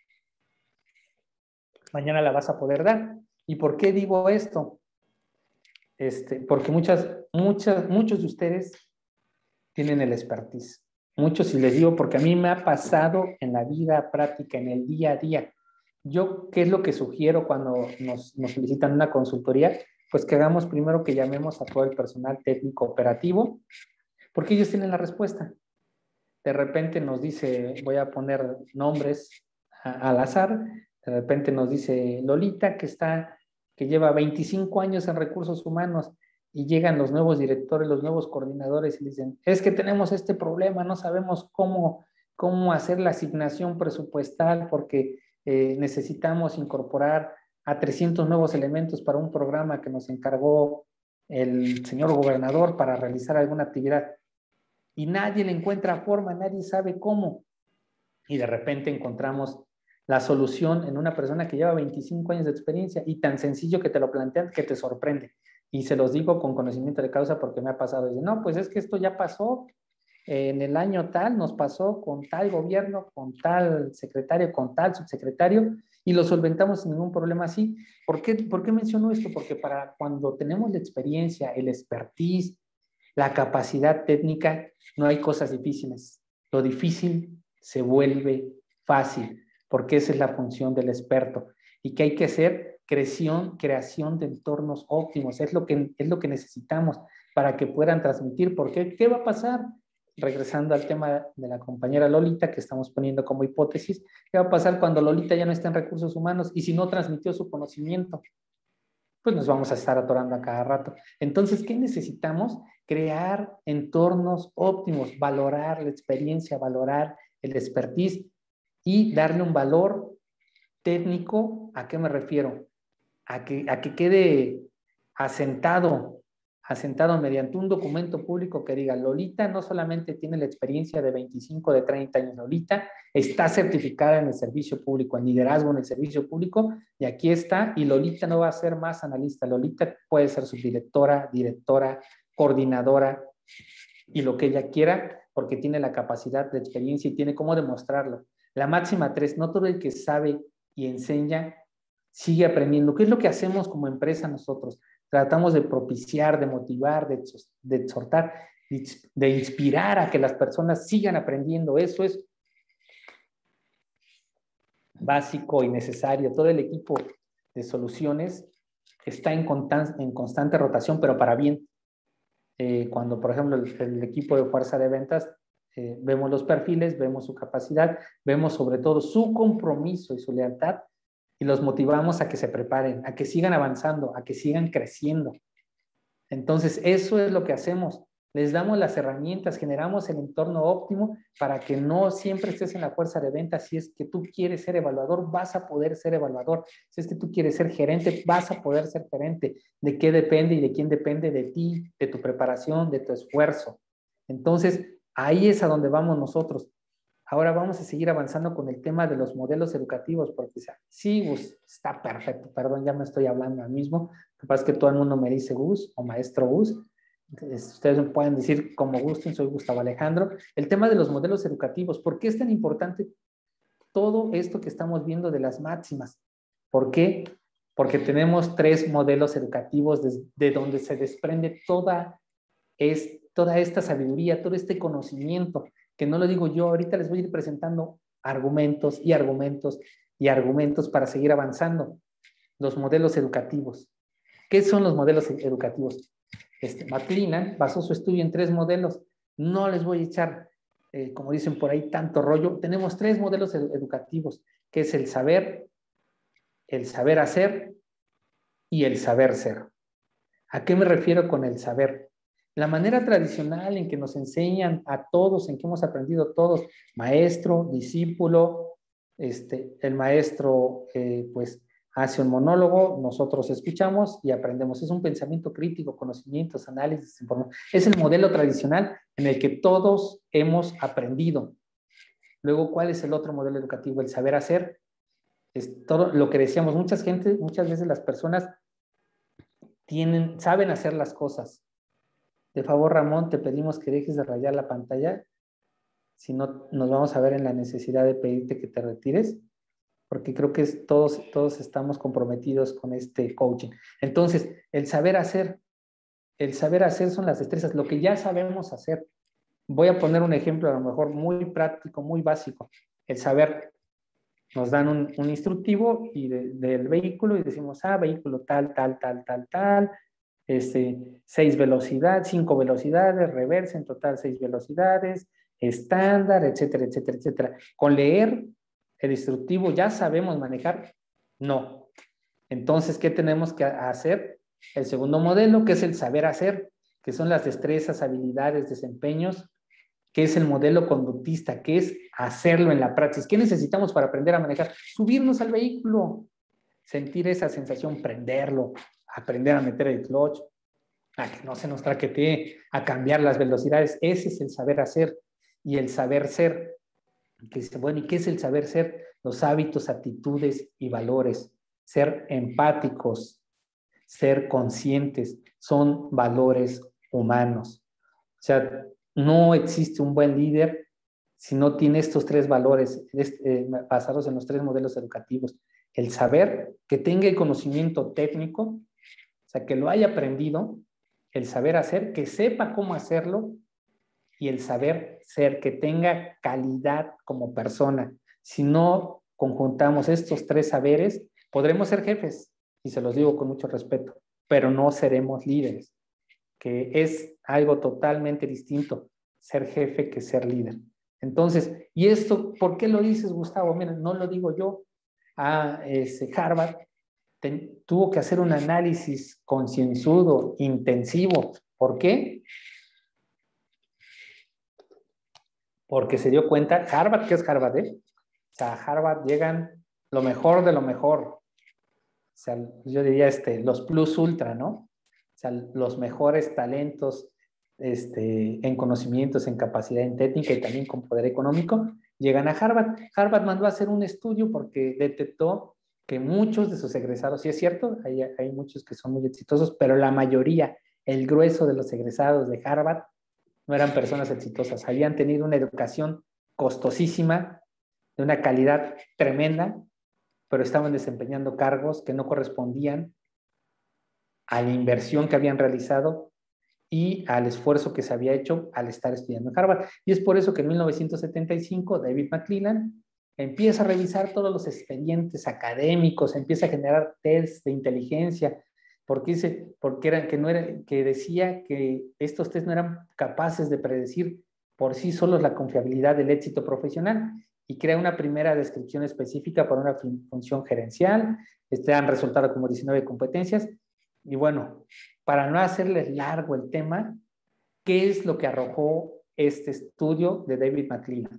mañana la vas a poder dar. ¿Y por qué digo esto? Este, porque muchas, muchas, muchos de ustedes tienen el expertise. Muchos, y les digo, porque a mí me ha pasado en la vida práctica, en el día a día. Yo, ¿qué es lo que sugiero cuando nos, nos solicitan una consultoría? Pues que hagamos primero que llamemos a todo el personal técnico operativo, porque ellos tienen la respuesta. De repente nos dice, voy a poner nombres a, al azar, de repente nos dice Lolita, que está, que lleva veinticinco años en recursos humanos, y llegan los nuevos directores, los nuevos coordinadores y dicen, es que tenemos este problema, no sabemos cómo, cómo hacer la asignación presupuestal porque eh, necesitamos incorporar a trescientos nuevos elementos para un programa que nos encargó el señor gobernador para realizar alguna actividad. Y nadie le encuentra forma, nadie sabe cómo. Y de repente encontramos la solución en una persona que lleva veinticinco años de experiencia y tan sencillo que te lo plantean que te sorprende. Y se los digo con conocimiento de causa porque me ha pasado. Dice, no, pues es que esto ya pasó. En el año tal nos pasó con tal gobierno, con tal secretario, con tal subsecretario y lo solventamos sin ningún problema así. ¿Por qué, ¿Por qué menciono esto? Porque para cuando tenemos la experiencia, el expertise, la capacidad técnica, no hay cosas difíciles. Lo difícil se vuelve fácil, porque esa es la función del experto. Y que hay que hacer creación, creación de entornos óptimos. Es lo que, es lo que necesitamos para que puedan transmitir. ¿Por qué? ¿Qué va a pasar? regresando al tema de la compañera Lolita, que estamos poniendo como hipótesis, ¿qué va a pasar cuando Lolita ya no está en recursos humanos y si no transmitió su conocimiento? Pues nos vamos a estar atorando a cada rato. Entonces, ¿qué necesitamos? Crear entornos óptimos, valorar la experiencia, valorar el expertise y darle un valor técnico. ¿A qué me refiero? A que, a que quede asentado, asentado mediante un documento público que diga, Lolita no solamente tiene la experiencia de veinticinco, de treinta años, Lolita está certificada en el servicio público, en liderazgo en el servicio público, y aquí está, y Lolita no va a ser más analista, Lolita puede ser subdirectora, directora, coordinadora, y lo que ella quiera, porque tiene la capacidad de experiencia y tiene cómo demostrarlo. La máxima tres, no todo el que sabe y enseña sigue aprendiendo. ¿Qué es lo que hacemos como empresa nosotros? Tratamos de propiciar, de motivar, de, de exhortar, de inspirar a que las personas sigan aprendiendo. Eso es básico y necesario. Todo el equipo de soluciones está en, constan en constante rotación, pero para bien. Eh, cuando, por ejemplo, el, el equipo de fuerza de ventas, eh, vemos los perfiles, vemos su capacidad, vemos sobre todo su compromiso y su lealtad, y los motivamos a que se preparen, a que sigan avanzando, a que sigan creciendo. Entonces, eso es lo que hacemos. Les damos las herramientas, generamos el entorno óptimo para que no siempre estés en la fuerza de ventas. Si es que tú quieres ser evaluador, vas a poder ser evaluador. Si es que tú quieres ser gerente, vas a poder ser gerente. ¿De qué depende y de quién depende? De ti, de tu preparación, de tu esfuerzo. Entonces, ahí es a donde vamos nosotros. Ahora vamos a seguir avanzando con el tema de los modelos educativos, porque sí, Gus, está perfecto, perdón, ya me estoy hablando al mismo. Lo que pasa es que todo el mundo me dice Gus o maestro Gus. Ustedes me pueden decir como gusten, soy Gustavo Alejandro. El tema de los modelos educativos, ¿por qué es tan importante todo esto que estamos viendo de las máximas? ¿Por qué? Porque tenemos tres modelos educativos de, de donde se desprende toda, es, toda esta sabiduría, todo este conocimiento, que no lo digo yo, ahorita les voy a ir presentando argumentos y argumentos y argumentos para seguir avanzando. Los modelos educativos. ¿Qué son los modelos educativos? Este, McLennan basó su estudio en tres modelos. No les voy a echar, eh, como dicen por ahí, tanto rollo. Tenemos tres modelos ed educativos, que es el saber, el saber hacer y el saber ser. ¿A qué me refiero con el saber? La manera tradicional en que nos enseñan a todos, en que hemos aprendido todos, maestro, discípulo, este, el maestro eh, pues hace un monólogo, nosotros escuchamos y aprendemos. Es un pensamiento crítico, conocimientos, análisis, información. Es el modelo tradicional en el que todos hemos aprendido. Luego, ¿cuál es el otro modelo educativo? El saber hacer. Es todo lo que decíamos, muchas gente, muchas veces las personas tienen, saben hacer las cosas. De favor, Ramón, te pedimos que dejes de rayar la pantalla. Si no, nos vamos a ver en la necesidad de pedirte que te retires, porque creo que es, todos, todos estamos comprometidos con este coaching. Entonces, el saber hacer, el saber hacer son las destrezas, lo que ya sabemos hacer. Voy a poner un ejemplo a lo mejor muy práctico, muy básico. El saber, nos dan un, un instructivo y de, del vehículo y decimos, ah, vehículo tal, tal, tal, tal, tal, este, seis velocidades, cinco velocidades, reversa, en total seis velocidades, estándar, etcétera, etcétera, etcétera. Con leer el instructivo ya sabemos manejar, no. Entonces, ¿qué tenemos que hacer? El segundo modelo, que es el saber hacer, que son las destrezas, habilidades, desempeños, que es el modelo conductista, que es hacerlo en la praxis. ¿Qué necesitamos para aprender a manejar? Subirnos al vehículo, sentir esa sensación, prenderlo, aprender a meter el clutch, a que no se nos traquetee, a cambiar las velocidades. Ese es el saber hacer. Y el saber ser, que dice, bueno, ¿y qué es el saber ser? Los hábitos, actitudes y valores. Ser empáticos, ser conscientes, son valores humanos. O sea, no existe un buen líder si no tiene estos tres valores eh, basados en los tres modelos educativos. El saber, que tenga el conocimiento técnico, o sea, que lo haya aprendido, el saber hacer, que sepa cómo hacerlo, y el saber ser, que tenga calidad como persona. Si no conjuntamos estos tres saberes, podremos ser jefes, y se los digo con mucho respeto, pero no seremos líderes, que es algo totalmente distinto. ser jefe que ser líder. Entonces, ¿y esto por qué lo dices, Gustavo? Mira, no lo digo yo. Ah, ese Harvard ten, tuvo que hacer un análisis concienzudo, intensivo. ¿Por qué? Porque se dio cuenta, Harvard, ¿qué es Harvard? Eh? O sea, a Harvard llegan lo mejor de lo mejor. O sea, yo diría este, los plus ultra, ¿no? O sea, los mejores talentos este, en conocimientos, en capacidad en técnica y también con poder económico, llegan a Harvard. Harvard mandó a hacer un estudio porque detectó que muchos de sus egresados, sí es cierto, hay, hay muchos que son muy exitosos, pero la mayoría, el grueso de los egresados de Harvard, no eran personas exitosas, habían tenido una educación costosísima, de una calidad tremenda, pero estaban desempeñando cargos que no correspondían a la inversión que habían realizado y al esfuerzo que se había hecho al estar estudiando en Harvard. Y es por eso que en mil novecientos setenta y cinco David McClelland empieza a revisar todos los expedientes académicos, empieza a generar tests de inteligencia, porque, dice, porque era, que, no era, que decía que estos tests no eran capaces de predecir por sí solos la confiabilidad del éxito profesional, y crea una primera descripción específica para una función gerencial. Este, han resultado como diecinueve competencias. Y bueno, para no hacerles largo el tema, ¿qué es lo que arrojó este estudio de David McClelland?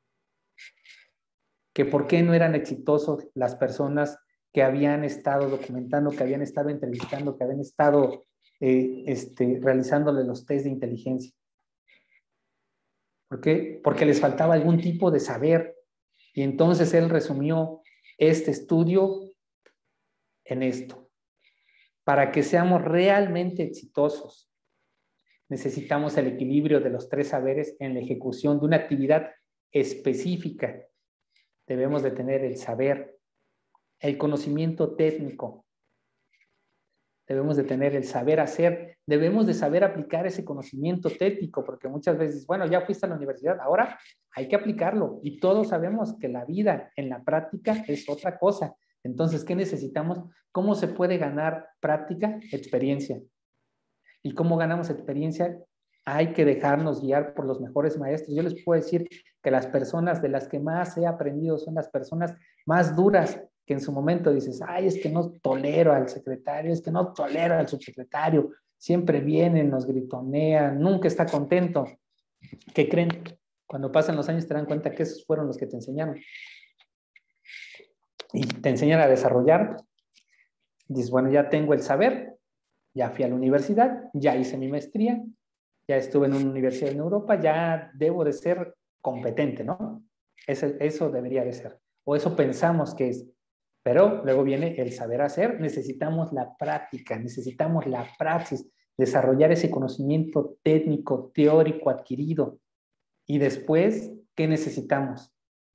Que por qué no eran exitosos las personas que habían estado documentando, que habían estado entrevistando, que habían estado eh, este, realizándole los test de inteligencia. ¿Por qué? Porque les faltaba algún tipo de saber. Y entonces él resumió este estudio en esto. Para que seamos realmente exitosos, necesitamos el equilibrio de los tres saberes en la ejecución de una actividad específica. Debemos de tener el saber, el conocimiento técnico. Debemos de tener el saber hacer. Debemos de saber aplicar ese conocimiento técnico, porque muchas veces, bueno, ya fuiste a la universidad, ahora hay que aplicarlo. Y todos sabemos que la vida en la práctica es otra cosa. Entonces, ¿qué necesitamos? ¿Cómo se puede ganar práctica? Experiencia. ¿Y cómo ganamos experiencia? Hay que dejarnos guiar por los mejores maestros. Yo les puedo decir que las personas de las que más he aprendido son las personas más duras, que en su momento dices, ay, es que no tolero al secretario, es que no tolero al subsecretario, siempre vienen, nos gritonean, nunca está contento. ¿Qué creen? Cuando pasan los años te dan cuenta que esos fueron los que te enseñaron. Y te enseñan a desarrollar. Dices, bueno, ya tengo el saber, ya fui a la universidad, ya hice mi maestría, ya estuve en una universidad en Europa, ya debo de ser competente, ¿no? Eso, eso debería de ser, o eso pensamos que es. Pero luego viene el saber hacer, necesitamos la práctica, necesitamos la praxis, desarrollar ese conocimiento técnico, teórico adquirido. Y después, ¿qué necesitamos?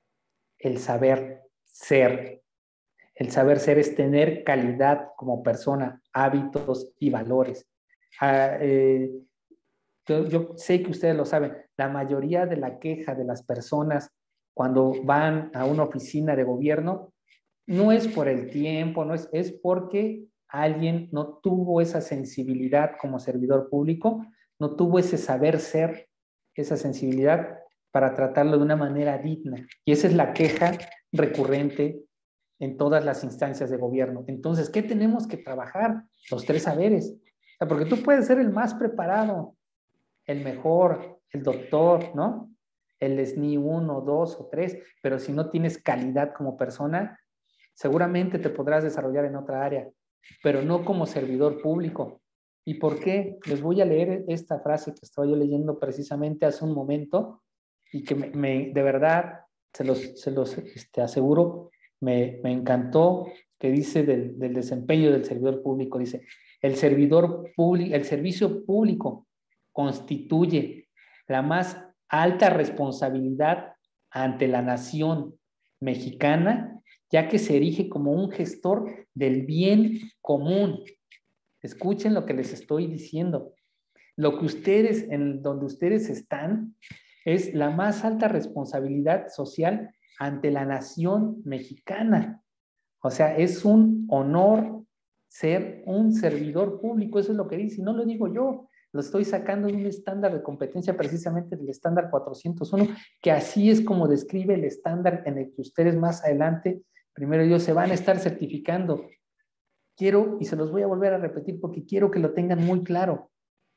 El saber ser. El saber ser es tener calidad como persona, hábitos y valores. Ah, eh, yo, yo sé que ustedes lo saben, la mayoría de la queja de las personas cuando van a una oficina de gobierno no es por el tiempo, no es, es porque alguien no tuvo esa sensibilidad como servidor público, no tuvo ese saber ser, esa sensibilidad para tratarlo de una manera digna. Y esa es la queja recurrente en todas las instancias de gobierno. Entonces, ¿qué tenemos que trabajar? Los tres saberes. O sea, porque tú puedes ser el más preparado, el mejor, el doctor, ¿no? El S N I uno, dos o tres, pero si no tienes calidad como persona, seguramente te podrás desarrollar en otra área, pero no como servidor público. ¿Y por qué? Les voy a leer esta frase que estaba yo leyendo precisamente hace un momento y que me, me, de verdad, se los, se los este, aseguro, me, me encantó, que dice del, del desempeño del servidor público. Dice, el servidor público, el servicio público constituye la más alta responsabilidad ante la nación mexicana, ya que se erige como un gestor del bien común. Escuchen lo que les estoy diciendo. Lo que ustedes, en donde ustedes están, es la más alta responsabilidad social ante la nación mexicana. O sea, es un honor ser un servidor público, eso es lo que dice, y no lo digo yo, lo estoy sacando de un estándar de competencia, precisamente del estándar cuatrocientos uno, que así es como describe el estándar en el que ustedes más adelante, primero ellos se van a estar certificando. Quiero, y se los voy a volver a repetir porque quiero que lo tengan muy claro,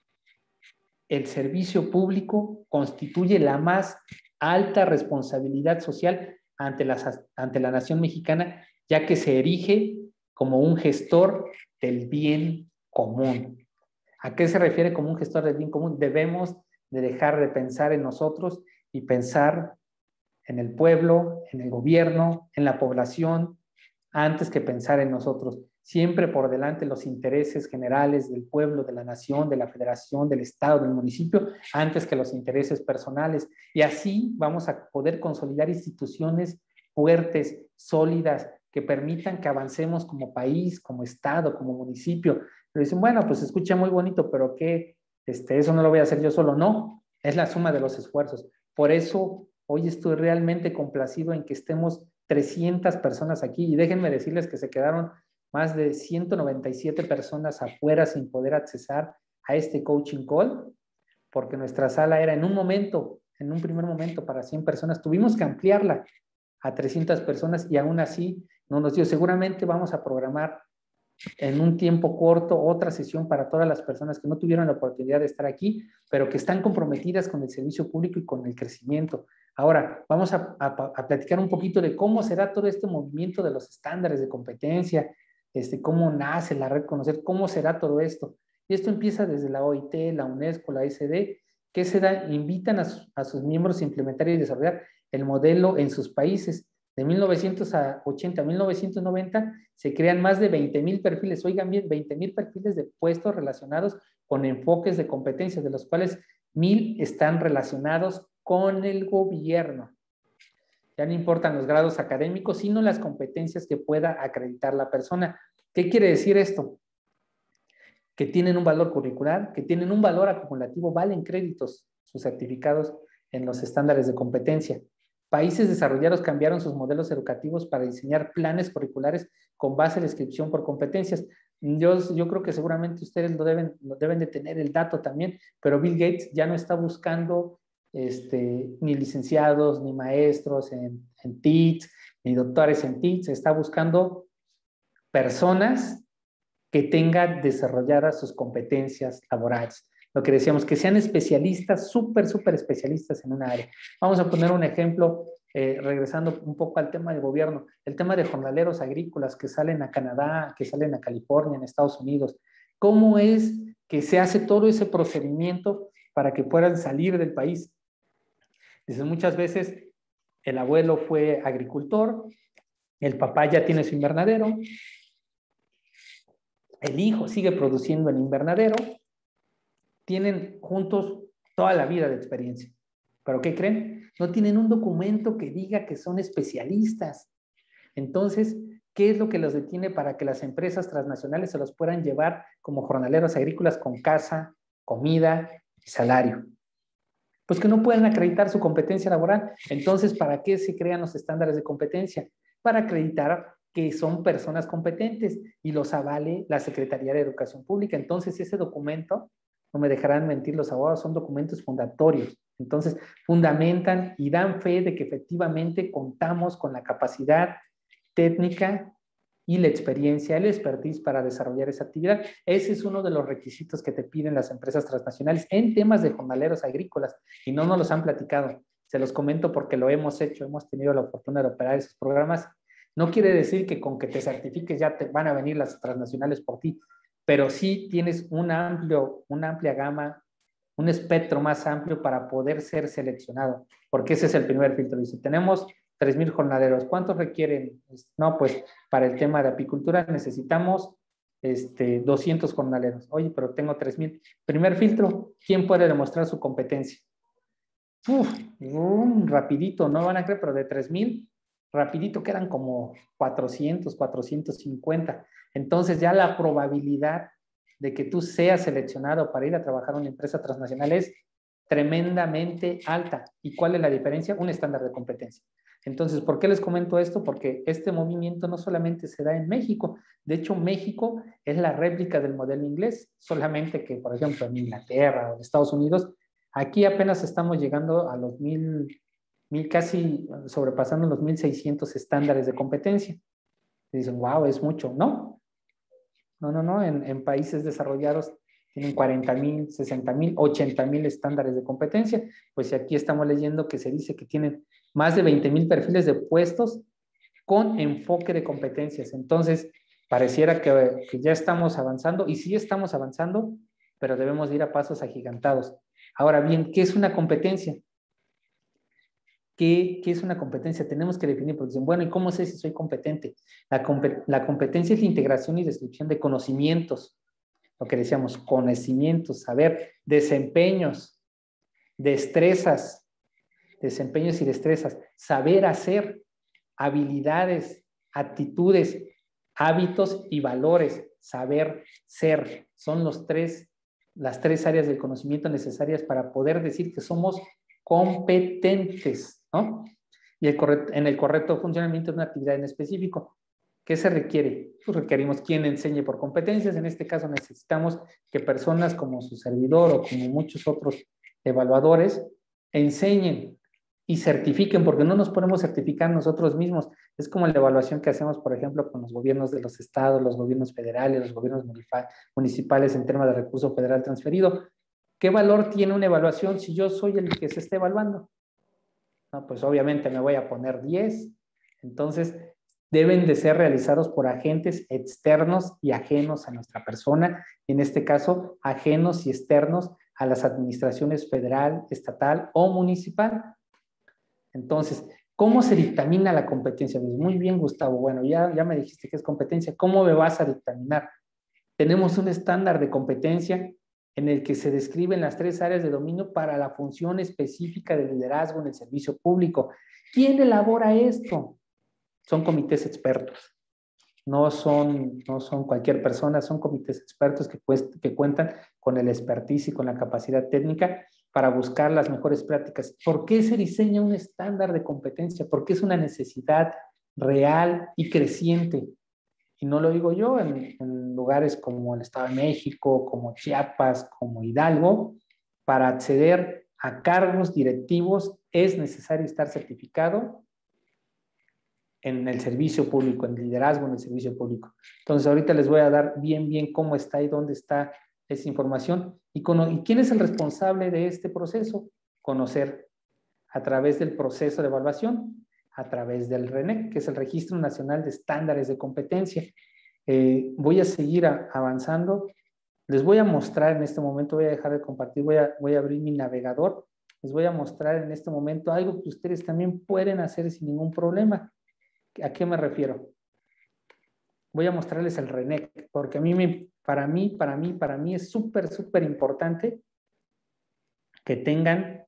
el servicio público constituye la más alta responsabilidad social ante la, ante la nación mexicana, ya que se erige como un gestor del bien común. ¿A qué se refiere como un gestor del bien común? Debemos de dejar de pensar en nosotros y pensar en el pueblo, en el gobierno, en la población, antes que pensar en nosotros. Siempre por delante los intereses generales del pueblo, de la nación, de la federación, del estado, del municipio, antes que los intereses personales. Y así vamos a poder consolidar instituciones fuertes, sólidas, que permitan que avancemos como país, como estado, como municipio. Pero dicen, bueno, pues escucha muy bonito, pero ¿qué? Este, eso no lo voy a hacer yo solo. No, es la suma de los esfuerzos. Por eso hoy estoy realmente complacido en que estemos trescientas personas aquí, y déjenme decirles que se quedaron más de ciento noventa y siete personas afuera sin poder accesar a este coaching call, porque nuestra sala era en un momento, en un primer momento para cien personas, tuvimos que ampliarla a trescientas personas y aún así no nos dio. Seguramente vamos a programar en un tiempo corto otra sesión para todas las personas que no tuvieron la oportunidad de estar aquí, pero que están comprometidas con el servicio público y con el crecimiento. Ahora, vamos a, a, a platicar un poquito de cómo será todo este movimiento de los estándares de competencia, este, cómo nace la red Conocer, cómo será todo esto. Y esto empieza desde la O I T, la UNESCO, la A S D, que se da, invitan a, su, a sus miembros a implementar y desarrollar el modelo en sus países. De mil novecientos ochenta a mil novecientos noventa se crean más de veinte mil perfiles, oigan bien, veinte mil perfiles de puestos relacionados con enfoques de competencias, de los cuales mil están relacionados con el gobierno. Ya no importan los grados académicos, sino las competencias que pueda acreditar la persona. ¿Qué quiere decir esto? Que tienen un valor curricular, que tienen un valor acumulativo, valen créditos sus certificados en los estándares de competencia. Países desarrollados cambiaron sus modelos educativos para diseñar planes curriculares con base en la inscripción por competencias. Yo, yo creo que seguramente ustedes lo deben, lo deben de tener el dato también, pero Bill Gates ya no está buscando este, ni licenciados, ni maestros en, en T I Ts, ni doctores en T I Ts, está buscando personas que tengan desarrolladas sus competencias laborales. Lo que decíamos, que sean especialistas, súper, súper especialistas en una área. Vamos a poner un ejemplo, eh, regresando un poco al tema del gobierno, el tema de jornaleros agrícolas que salen a Canadá, que salen a California, en Estados Unidos. ¿Cómo es que se hace todo ese procedimiento para que puedan salir del país? Dicen, muchas veces el abuelo fue agricultor, el papá ya tiene su invernadero, el hijo sigue produciendo en invernadero, tienen juntos toda la vida de experiencia. ¿Pero qué creen? No tienen un documento que diga que son especialistas. Entonces, ¿qué es lo que los detiene para que las empresas transnacionales se los puedan llevar como jornaleros agrícolas con casa, comida y salario? Pues que no pueden acreditar su competencia laboral. Entonces, ¿para qué se crean los estándares de competencia? Para acreditar que son personas competentes y los avale la Secretaría de Educación Pública. Entonces, ese documento, no me dejarán mentir los abogados, son documentos fundatorios. Entonces, fundamentan y dan fe de que efectivamente contamos con la capacidad técnica y la experiencia, el expertise para desarrollar esa actividad. Ese es uno de los requisitos que te piden las empresas transnacionales en temas de jornaleros agrícolas, y no nos los han platicado. Se los comento porque lo hemos hecho, hemos tenido la oportunidad de operar esos programas. No quiere decir que con que te certifiques ya te van a venir las transnacionales por ti, pero sí tienes un amplio, una amplia gama, un espectro más amplio para poder ser seleccionado, porque ese es el primer filtro. Dice, tenemos tres mil jornaleros, ¿cuántos requieren? No, pues para el tema de apicultura necesitamos este, doscientos jornaleros. Oye, pero tengo tres mil. Primer filtro, ¿quién puede demostrar su competencia? Uf, um, rapidito, no van a creer, pero de tres mil, rapidito quedan como cuatrocientos, cuatrocientos cincuenta. Entonces ya la probabilidad de que tú seas seleccionado para ir a trabajar a una empresa transnacional es tremendamente alta. ¿Y cuál es la diferencia? Un estándar de competencia. Entonces, ¿por qué les comento esto? Porque este movimiento no solamente se da en México. De hecho, México es la réplica del modelo inglés, solamente que, por ejemplo, en Inglaterra o en Estados Unidos, aquí apenas estamos llegando a los mil, mil casi sobrepasando los mil seiscientos estándares de competencia. Y dicen, wow, es mucho. No, no, no, no. En, en países desarrollados tienen cuarenta mil, sesenta mil, ochenta mil estándares de competencia. Pues si aquí estamos leyendo que se dice que tienen más de veinte mil perfiles de puestos con enfoque de competencias. Entonces, pareciera que, que ya estamos avanzando, y sí estamos avanzando, pero debemos ir a pasos agigantados. Ahora bien, ¿qué es una competencia? ¿Qué, ¿Qué es una competencia? Tenemos que definir, porque dicen, bueno, ¿y cómo sé si soy competente? La, compet la competencia es la integración y descripción de conocimientos, lo que decíamos, conocimientos, saber, desempeños, destrezas, desempeños y destrezas, saber hacer, habilidades, actitudes, hábitos y valores, saber ser. Son los tres, las tres áreas del conocimiento necesarias para poder decir que somos competentes, ¿no? Y el correcto, en el correcto funcionamiento de una actividad en específico. ¿Qué se requiere? Pues requerimos quien enseñe por competencias. En este caso necesitamos que personas como su servidor o como muchos otros evaluadores enseñen y certifiquen, porque no nos podemos certificar nosotros mismos. Es como la evaluación que hacemos, por ejemplo, con los gobiernos de los estados, los gobiernos federales, los gobiernos municipales en temas de recurso federal transferido. ¿Qué valor tiene una evaluación si yo soy el que se está evaluando? No, pues obviamente me voy a poner diez. Entonces, deben de ser realizados por agentes externos y ajenos a nuestra persona, en este caso, ajenos y externos a las administraciones federal, estatal o municipal. Entonces, ¿cómo se dictamina la competencia? Pues muy bien, Gustavo. Bueno, ya, ya me dijiste que es competencia. ¿Cómo me vas a dictaminar? Tenemos un estándar de competencia en el que se describen las tres áreas de dominio para la función específica de liderazgo en el servicio público. ¿Quién elabora esto? Son comités expertos. No son, no son cualquier persona, son comités expertos que, que cuentan con el expertise y con la capacidad técnica para buscar las mejores prácticas. ¿Por qué se diseña un estándar de competencia? Porque es una necesidad real y creciente. Y no lo digo yo, en, en lugares como el Estado de México, como Chiapas, como Hidalgo, para acceder a cargos directivos es necesario estar certificado en el servicio público, en liderazgo en el servicio público. Entonces, ahorita les voy a dar bien, bien cómo está y dónde está esa información. ¿Y, con, ¿y quién es el responsable de este proceso? Conocer a través del proceso de evaluación, a través del RENEC, que es el Registro Nacional de Estándares de Competencia. Eh, voy a seguir a, avanzando. Les voy a mostrar en este momento, voy a dejar de compartir, voy a, voy a abrir mi navegador. Les voy a mostrar en este momento algo que ustedes también pueden hacer sin ningún problema. ¿A qué me refiero? Voy a mostrarles el RENEC, porque a mí, me, para mí, para mí, para mí es súper, súper importante que tengan,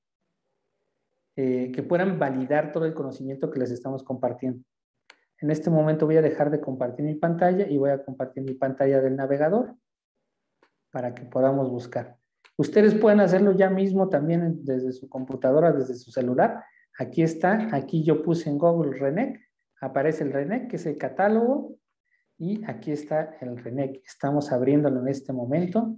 eh, que puedan validar todo el conocimiento que les estamos compartiendo. En este momento voy a dejar de compartir mi pantalla y voy a compartir mi pantalla del navegador para que podamos buscar. Ustedes pueden hacerlo ya mismo también desde su computadora, desde su celular. Aquí está, aquí yo puse en Google RENEC, aparece el RENEC, que es el catálogo, y aquí está el RENEC. Estamos abriéndolo en este momento.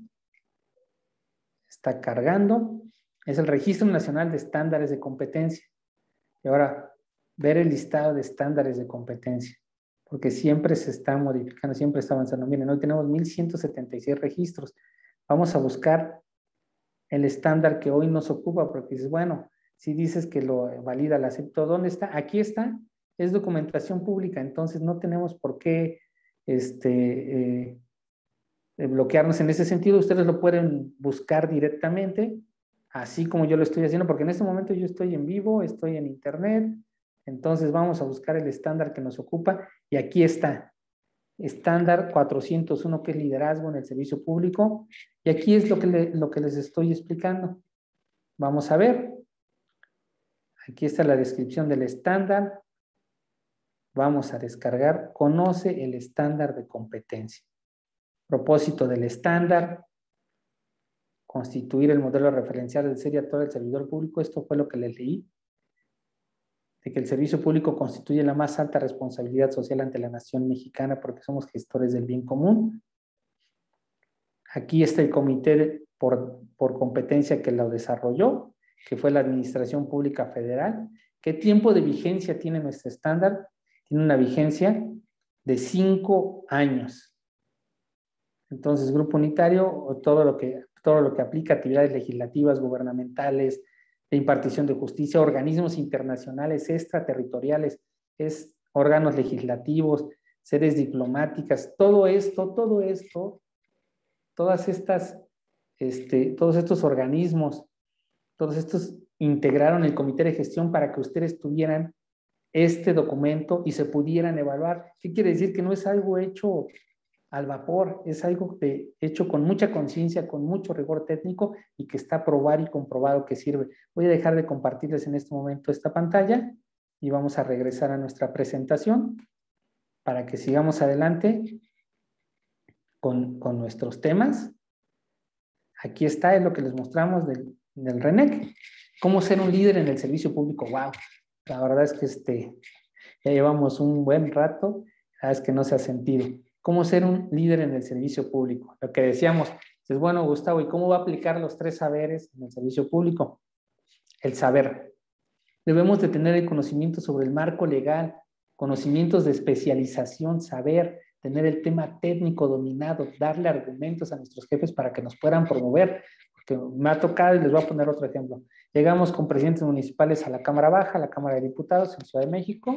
Está cargando. Es el Registro Nacional de Estándares de Competencia. Y ahora, ver el listado de estándares de competencia, porque siempre se está modificando, siempre está avanzando. Miren, hoy tenemos mil ciento setenta y seis registros. Vamos a buscar el estándar que hoy nos ocupa, porque dices, bueno, si dices que lo valida, lo acepto, ¿dónde está? Aquí está, es documentación pública, entonces no tenemos por qué este, eh, bloquearnos en ese sentido. Ustedes lo pueden buscar directamente, así como yo lo estoy haciendo, porque en este momento yo estoy en vivo, estoy en internet, entonces vamos a buscar el estándar que nos ocupa y aquí está, estándar cuatrocientos uno, que es liderazgo en el servicio público, y aquí es lo que, le, lo que les estoy explicando. Vamos a ver, aquí está la descripción del estándar, vamos a descargar, conoce el estándar de competencia. Propósito del estándar, constituir el modelo referencial del serie a todo el servidor público. Esto fue lo que les leí. de que el servicio público constituye la más alta responsabilidad social ante la nación mexicana porque somos gestores del bien común. Aquí está el comité por, por competencia que lo desarrolló, que fue la Administración Pública Federal. ¿Qué tiempo de vigencia tiene nuestro estándar? Tiene una vigencia de cinco años. Entonces, grupo unitario, todo lo que, todo lo que aplica a actividades legislativas, gubernamentales, de impartición de justicia, organismos internacionales, extraterritoriales, es, órganos legislativos, sedes diplomáticas, todo esto, todo esto, todas estas, este, todos estos organismos, todos estos integraron el comité de gestión para que ustedes tuvieran este documento y se pudieran evaluar. ¿Qué quiere decir? Que no es algo hecho al vapor, es algo de, hecho con mucha conciencia, con mucho rigor técnico y que está probado y comprobado que sirve. Voy a dejar de compartirles en este momento esta pantalla y vamos a regresar a nuestra presentación para que sigamos adelante con, con nuestros temas. Aquí está, es lo que les mostramos del, del RENEC. ¿Cómo ser un líder en el servicio público? ¡Wow! La verdad es que este, ya llevamos un buen rato, la verdad es que no se ha sentido. ¿Cómo ser un líder en el servicio público? Lo que decíamos, es bueno, Gustavo, ¿y cómo va a aplicar los tres saberes en el servicio público? El saber. Debemos de tener el conocimiento sobre el marco legal, conocimientos de especialización, saber, tener el tema técnico dominado, darle argumentos a nuestros jefes para que nos puedan promover. Porque me ha tocado, y les voy a poner otro ejemplo. Llegamos con presidentes municipales a la Cámara Baja, a la Cámara de Diputados en Ciudad de México.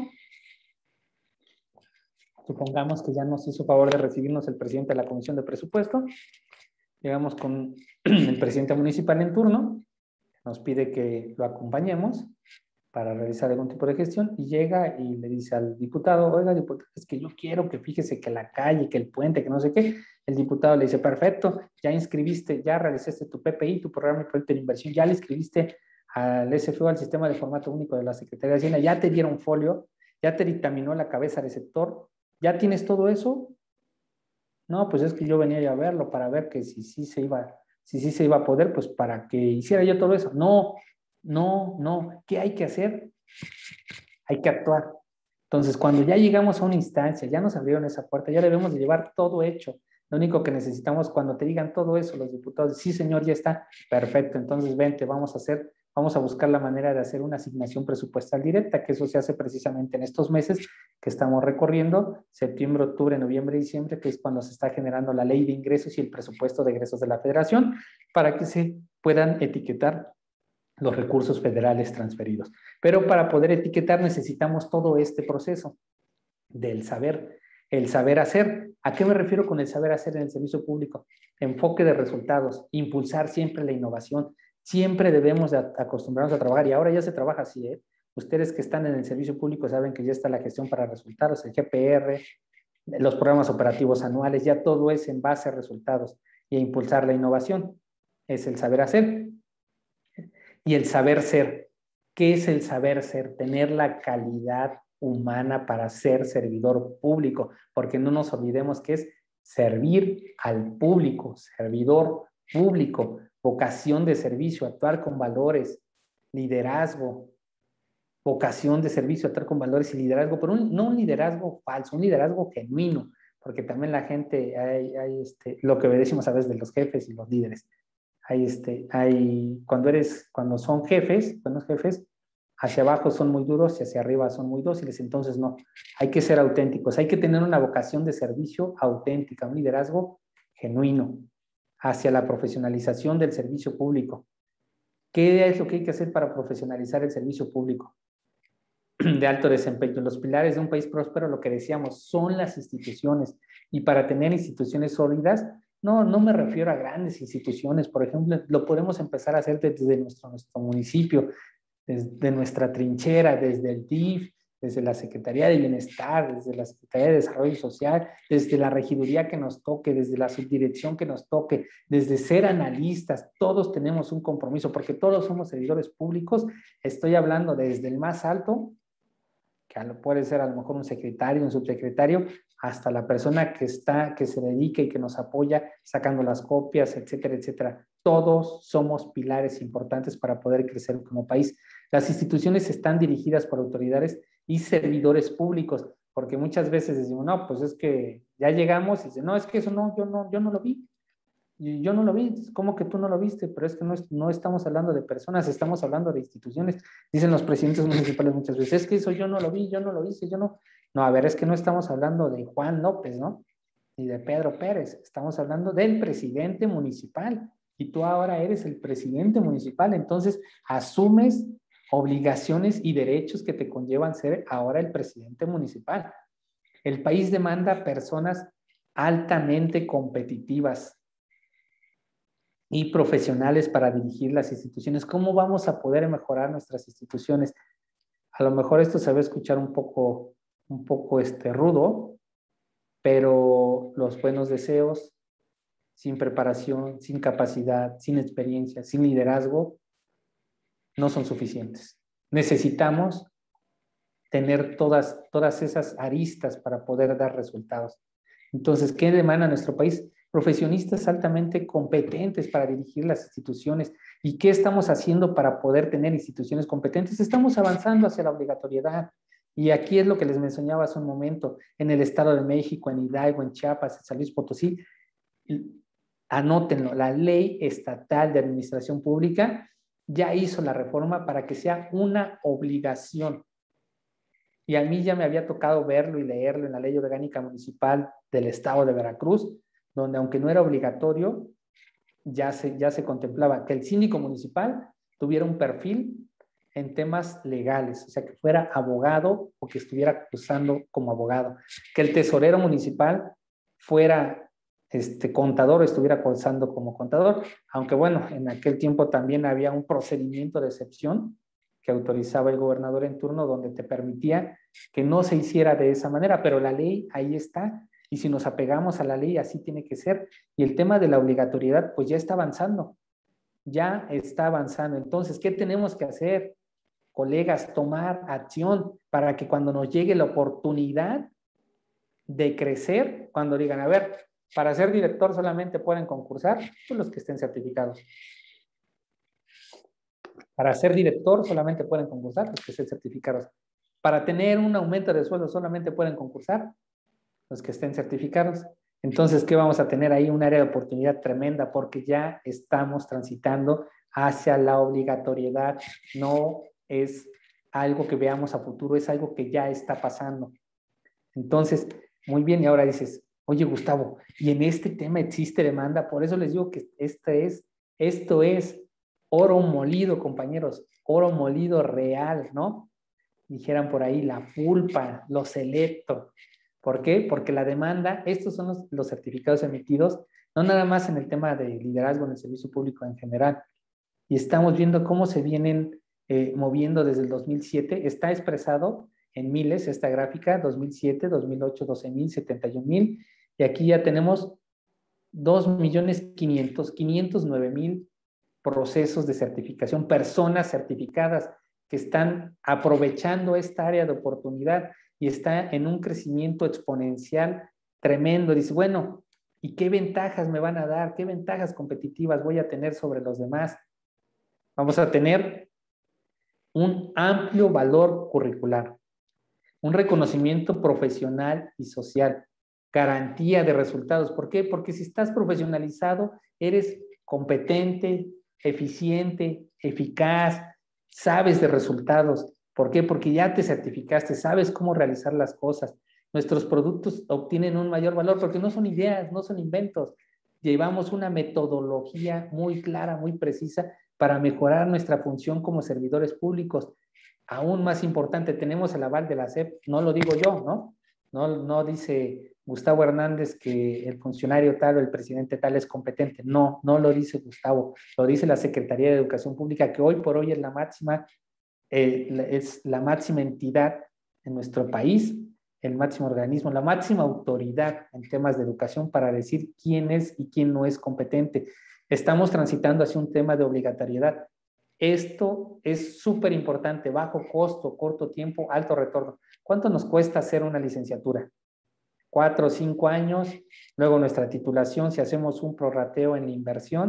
Supongamos que ya nos hizo favor de recibirnos el presidente de la Comisión de Presupuesto. Llegamos con el presidente municipal en turno, nos pide que lo acompañemos para realizar algún tipo de gestión y llega y le dice al diputado, oiga, diputado, es que yo quiero que fíjese que la calle, que el puente, que no sé qué. El diputado le dice, perfecto, ya inscribiste, ya realizaste tu P P I, tu programa de proyecto de inversión, ya le inscribiste al S F U, al Sistema de Formato Único de la Secretaría de Hacienda, ya te dieron folio, ya te dictaminó la cabeza receptor. ¿Ya tienes todo eso? No, pues es que yo venía ya a verlo para ver que si sí se iba, si sí se iba a poder, pues para que hiciera yo todo eso. No, no, no. ¿Qué hay que hacer? Hay que actuar. Entonces, cuando ya llegamos a una instancia, ya nos abrieron esa puerta, ya debemos de llevar todo hecho. Lo único que necesitamos cuando te digan todo eso, los diputados, sí señor, ya está, perfecto, entonces vente, vamos a hacer, vamos a buscar la manera de hacer una asignación presupuestal directa, que eso se hace precisamente en estos meses que estamos recorriendo, septiembre, octubre, noviembre, diciembre, que es cuando se está generando la ley de ingresos y el presupuesto de egresos de la federación, para que se puedan etiquetar los recursos federales transferidos. Pero para poder etiquetar necesitamos todo este proceso del saber, el saber hacer. ¿A qué me refiero con el saber hacer en el servicio público? Enfoque de resultados, impulsar siempre la innovación. Siempre debemos de acostumbrarnos a trabajar y ahora ya se trabaja así, ¿eh? Ustedes que están en el servicio público saben que ya está la gestión para resultados, el G P R, los programas operativos anuales, ya todo es en base a resultados y a impulsar la innovación. Es el saber hacer. Y el saber ser. ¿Qué es el saber ser? Tener la calidad humana para ser servidor público, porque no nos olvidemos que es servir al público, servidor público, vocación de servicio, actuar con valores, liderazgo, vocación de servicio, actuar con valores y liderazgo, pero un, no un liderazgo falso, un liderazgo genuino, porque también la gente, hay, hay este, lo que decimos a veces de los jefes y los líderes, hay este, hay, cuando eres, cuando son jefes, buenos jefes, hacia abajo son muy duros y hacia arriba son muy dóciles, entonces no, hay que ser auténticos, hay que tener una vocación de servicio auténtica, un liderazgo genuino hacia la profesionalización del servicio público. ¿Qué es lo que hay que hacer para profesionalizar el servicio público de alto desempeño? Los pilares de un país próspero, lo que decíamos, son las instituciones, y para tener instituciones sólidas, no, no me refiero a grandes instituciones, por ejemplo, lo podemos empezar a hacer desde nuestro, nuestro municipio, desde nuestra trinchera, desde el D I F, desde la Secretaría de Bienestar, desde la Secretaría de Desarrollo Social, desde la regiduría que nos toque, desde la subdirección que nos toque, desde ser analistas, todos tenemos un compromiso, porque todos somos servidores públicos. Estoy hablando desde el más alto, que puede ser a lo mejor un secretario, un subsecretario, hasta la persona que está, que se dedica y que nos apoya sacando las copias, etcétera, etcétera. Todos somos pilares importantes para poder crecer como país. Las instituciones están dirigidas por autoridades y servidores públicos, porque muchas veces decimos, no, pues es que ya llegamos y dicen, no, es que eso no, yo no, yo no lo vi. Y yo no lo vi. ¿Cómo que tú no lo viste? Pero es que no, es, no estamos hablando de personas, estamos hablando de instituciones. Dicen los presidentes municipales muchas veces, es que eso yo no lo vi, yo no lo hice, yo no. No, a ver, es que no estamos hablando de Juan López, ¿no? Ni de Pedro Pérez. Estamos hablando del presidente municipal. Y tú ahora eres el presidente municipal. Entonces, asumes obligaciones y derechos que te conllevan ser ahora el presidente municipal. El país demanda personas altamente competitivas y profesionales para dirigir las instituciones. ¿Cómo vamos a poder mejorar nuestras instituciones? A lo mejor esto se va a escuchar un poco, un poco este, rudo, pero los buenos deseos, sin preparación, sin capacidad, sin experiencia, sin liderazgo, no son suficientes. Necesitamos tener todas, todas esas aristas para poder dar resultados. Entonces, ¿qué demanda nuestro país? Profesionistas altamente competentes para dirigir las instituciones. ¿Y qué estamos haciendo para poder tener instituciones competentes? Estamos avanzando hacia la obligatoriedad. Y aquí es lo que les mencionaba hace un momento, en el Estado de México, en Hidalgo, en Chiapas, en San Luis Potosí. Anótenlo, la Ley Estatal de Administración Pública ya hizo la reforma para que sea una obligación. Y a mí ya me había tocado verlo y leerlo en la Ley Orgánica Municipal del Estado de Veracruz, donde aunque no era obligatorio, ya se, ya se contemplaba que el síndico municipal tuviera un perfil en temas legales, o sea, que fuera abogado o que estuviera cursando como abogado, que el tesorero municipal fuera este, contador o estuviera cursando como contador, aunque bueno, en aquel tiempo también había un procedimiento de excepción que autorizaba el gobernador en turno donde te permitía que no se hiciera de esa manera, pero la ley ahí está. Y si nos apegamos a la ley, así tiene que ser. Y el tema de la obligatoriedad, pues ya está avanzando. Ya está avanzando. Entonces, ¿qué tenemos que hacer, colegas? Tomar acción para que cuando nos llegue la oportunidad de crecer, cuando digan, a ver, para ser director solamente pueden concursar pues los que estén certificados. Para ser director solamente pueden concursar los que estén certificados. Para tener un aumento de sueldo solamente pueden concursar los que estén certificados. Entonces, ¿qué vamos a tener ahí? Un área de oportunidad tremenda porque ya estamos transitando hacia la obligatoriedad. No es algo que veamos a futuro, es algo que ya está pasando. Entonces, muy bien, y ahora dices, oye, Gustavo, y en este tema existe demanda, por eso les digo que este es, esto es oro molido, compañeros, oro molido real, ¿no? Dijeran por ahí, la pulpa, lo selecto. ¿Por qué? Porque la demanda, estos son los, los certificados emitidos, no nada más en el tema de liderazgo en el servicio público en general. Y estamos viendo cómo se vienen eh, moviendo desde el dos mil siete. Está expresado en miles esta gráfica, dos mil siete, dos mil ocho, doce mil, setenta y un mil. Y aquí ya tenemos dos millones quinientos, quinientos nueve mil procesos de certificación, personas certificadas que están aprovechando esta área de oportunidad y está en un crecimiento exponencial tremendo. Dice, bueno, ¿y qué ventajas me van a dar? ¿Qué ventajas competitivas voy a tener sobre los demás? Vamos a tener un amplio valor curricular, un reconocimiento profesional y social, garantía de resultados. ¿Por qué? Porque si estás profesionalizado, eres competente, eficiente, eficaz, sabes de resultados. ¿Por qué? Porque ya te certificaste, sabes cómo realizar las cosas. Nuestros productos obtienen un mayor valor porque no son ideas, no son inventos. Llevamos una metodología muy clara, muy precisa para mejorar nuestra función como servidores públicos. Aún más importante, tenemos el aval de la S E P, no lo digo yo, ¿no? No, no dice Gustavo Hernández que el funcionario tal o el presidente tal es competente. No, no lo dice Gustavo, lo dice la Secretaría de Educación Pública, que hoy por hoy es la máxima, eh, es la máxima entidad en nuestro país, el máximo organismo, la máxima autoridad en temas de educación para decir quién es y quién no es competente. Estamos transitando hacia un tema de obligatoriedad. Esto es súper importante, bajo costo, corto tiempo, alto retorno. ¿Cuánto nos cuesta hacer una licenciatura? Cuatro o cinco años, luego nuestra titulación, si hacemos un prorrateo en la inversión,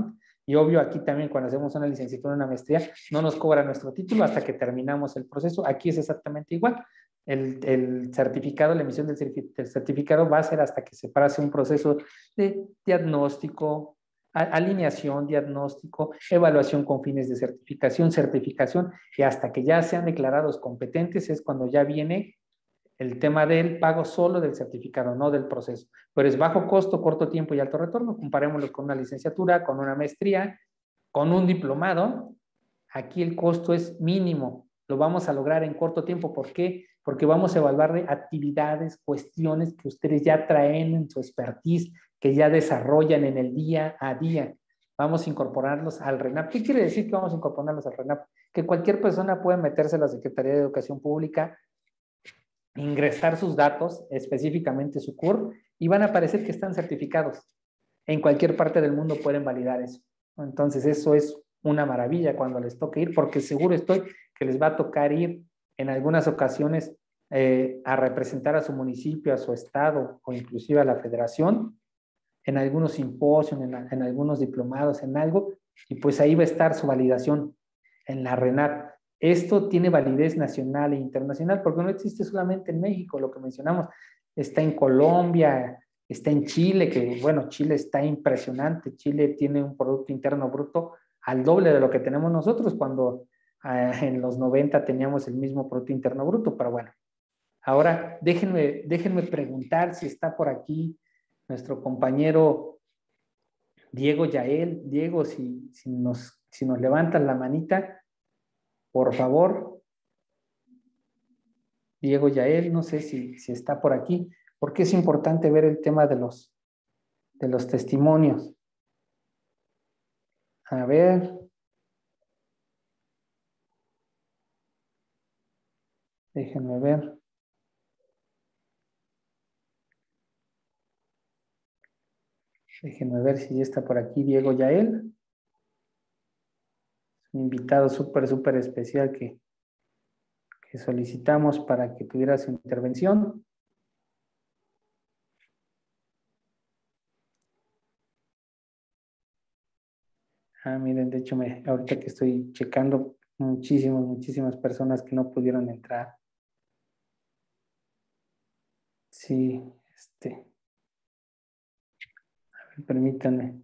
Y obvio, aquí también cuando hacemos una licenciatura, una maestría, no nos cobra nuestro título hasta que terminamos el proceso. Aquí es exactamente igual. El, el certificado, la emisión del, del certificado va a ser hasta que se pase un proceso de diagnóstico, a, alineación, diagnóstico, evaluación con fines de certificación, certificación, y hasta que ya sean declarados competentes es cuando ya viene el tema del pago solo del certificado, no del proceso. Pero es bajo costo, corto tiempo y alto retorno. Comparémoslo con una licenciatura, con una maestría, con un diplomado. Aquí el costo es mínimo. Lo vamos a lograr en corto tiempo. ¿Por qué? Porque vamos a evaluar actividades, cuestiones que ustedes ya traen en su expertise, que ya desarrollan en el día a día. Vamos a incorporarlos al RENAP. ¿Qué quiere decir que vamos a incorporarlos al RENAP? Que cualquier persona puede meterse a la Secretaría de Educación Pública, ingresar sus datos, específicamente su C U R, y van a aparecer que están certificados. En cualquier parte del mundo pueden validar eso. Entonces, eso es una maravilla cuando les toque ir, porque seguro estoy que les va a tocar ir en algunas ocasiones eh, a representar a su municipio, a su estado o inclusive a la federación, en algunos simposios, en, en algunos diplomados, en algo, y pues ahí va a estar su validación en la RENAP. Esto tiene validez nacional e internacional porque no existe solamente en México, lo que mencionamos, está en Colombia, está en Chile, que bueno, Chile está impresionante. Chile tiene un Producto Interno Bruto al doble de lo que tenemos nosotros cuando eh, en los noventa teníamos el mismo Producto Interno Bruto, pero bueno. Ahora déjenme, déjenme preguntar si está por aquí nuestro compañero Diego Yael. Diego, si, si, nos, si nos levantan la manita, por favor. Diego Yael, no sé si, si está por aquí, porque es importante ver el tema de los, de los testimonios. A ver. Déjenme ver. Déjenme ver si ya está por aquí Diego Yael. Un invitado súper, súper especial que, que solicitamos para que tuviera su intervención. Ah, miren, de hecho, me, ahorita que estoy checando, muchísimas, muchísimas personas que no pudieron entrar. Sí, este. A ver, permítanme.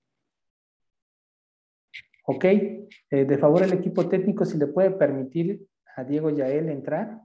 Ok, eh, de favor el equipo técnico, si le puede permitir a Diego Yael entrar.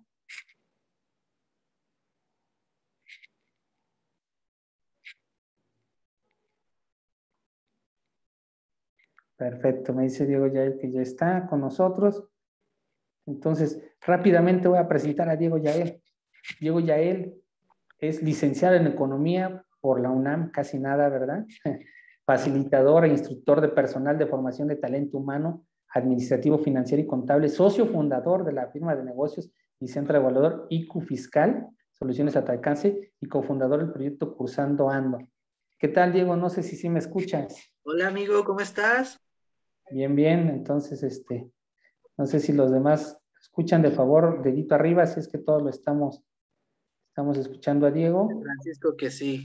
Perfecto, me dice Diego Yael que ya está con nosotros. Entonces, rápidamente voy a presentar a Diego Yael. Diego Yael es licenciado en Economía por la UNAM, casi nada, ¿verdad? Facilitador e instructor de personal de formación de talento humano, administrativo, financiero y contable, socio fundador de la firma de negocios y centro evaluador I Q Fiscal, Soluciones a tu alcance, y cofundador del proyecto Cursando Ando. ¿Qué tal, Diego? No sé si sí me escuchas. Hola, amigo, ¿cómo estás? Bien, bien. Entonces, este, no sé si los demás escuchan, de favor, dedito arriba, si es que todos lo estamos, estamos escuchando a Diego. Francisco, que sí.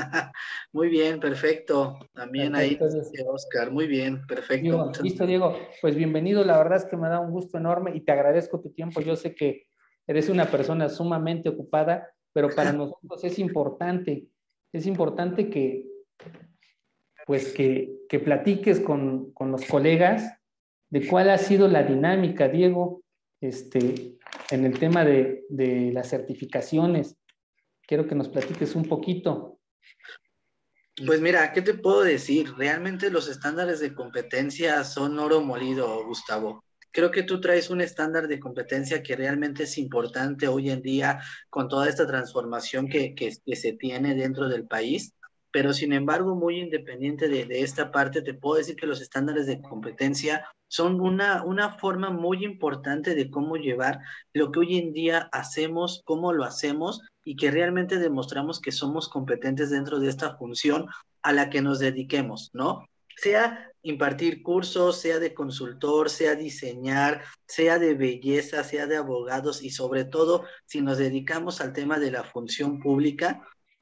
Muy bien, perfecto. También ahí, Perfecto. Oscar, muy bien, perfecto. Diego, listo, Diego. Pues bienvenido, la verdad es que me da un gusto enorme y te agradezco tu tiempo. Yo sé que eres una persona sumamente ocupada, pero para nosotros es importante, es importante que, pues que, que platiques con, con los colegas de cuál ha sido la dinámica, Diego, este, en el tema de, de las certificaciones. Quiero que nos platiques un poquito. Pues mira, ¿qué te puedo decir? Realmente los estándares de competencia son oro molido, Gustavo. Creo que tú traes un estándar de competencia que realmente es importante hoy en día con toda esta transformación que, que, que se tiene dentro del país. Pero sin embargo, muy independiente de, de esta parte, te puedo decir que los estándares de competencia son una, una forma muy importante de cómo llevar lo que hoy en día hacemos, cómo lo hacemos y que realmente demostramos que somos competentes dentro de esta función a la que nos dediquemos, ¿no? Sea impartir cursos, sea de consultor, sea diseñar, sea de belleza, sea de abogados y sobre todo si nos dedicamos al tema de la función pública,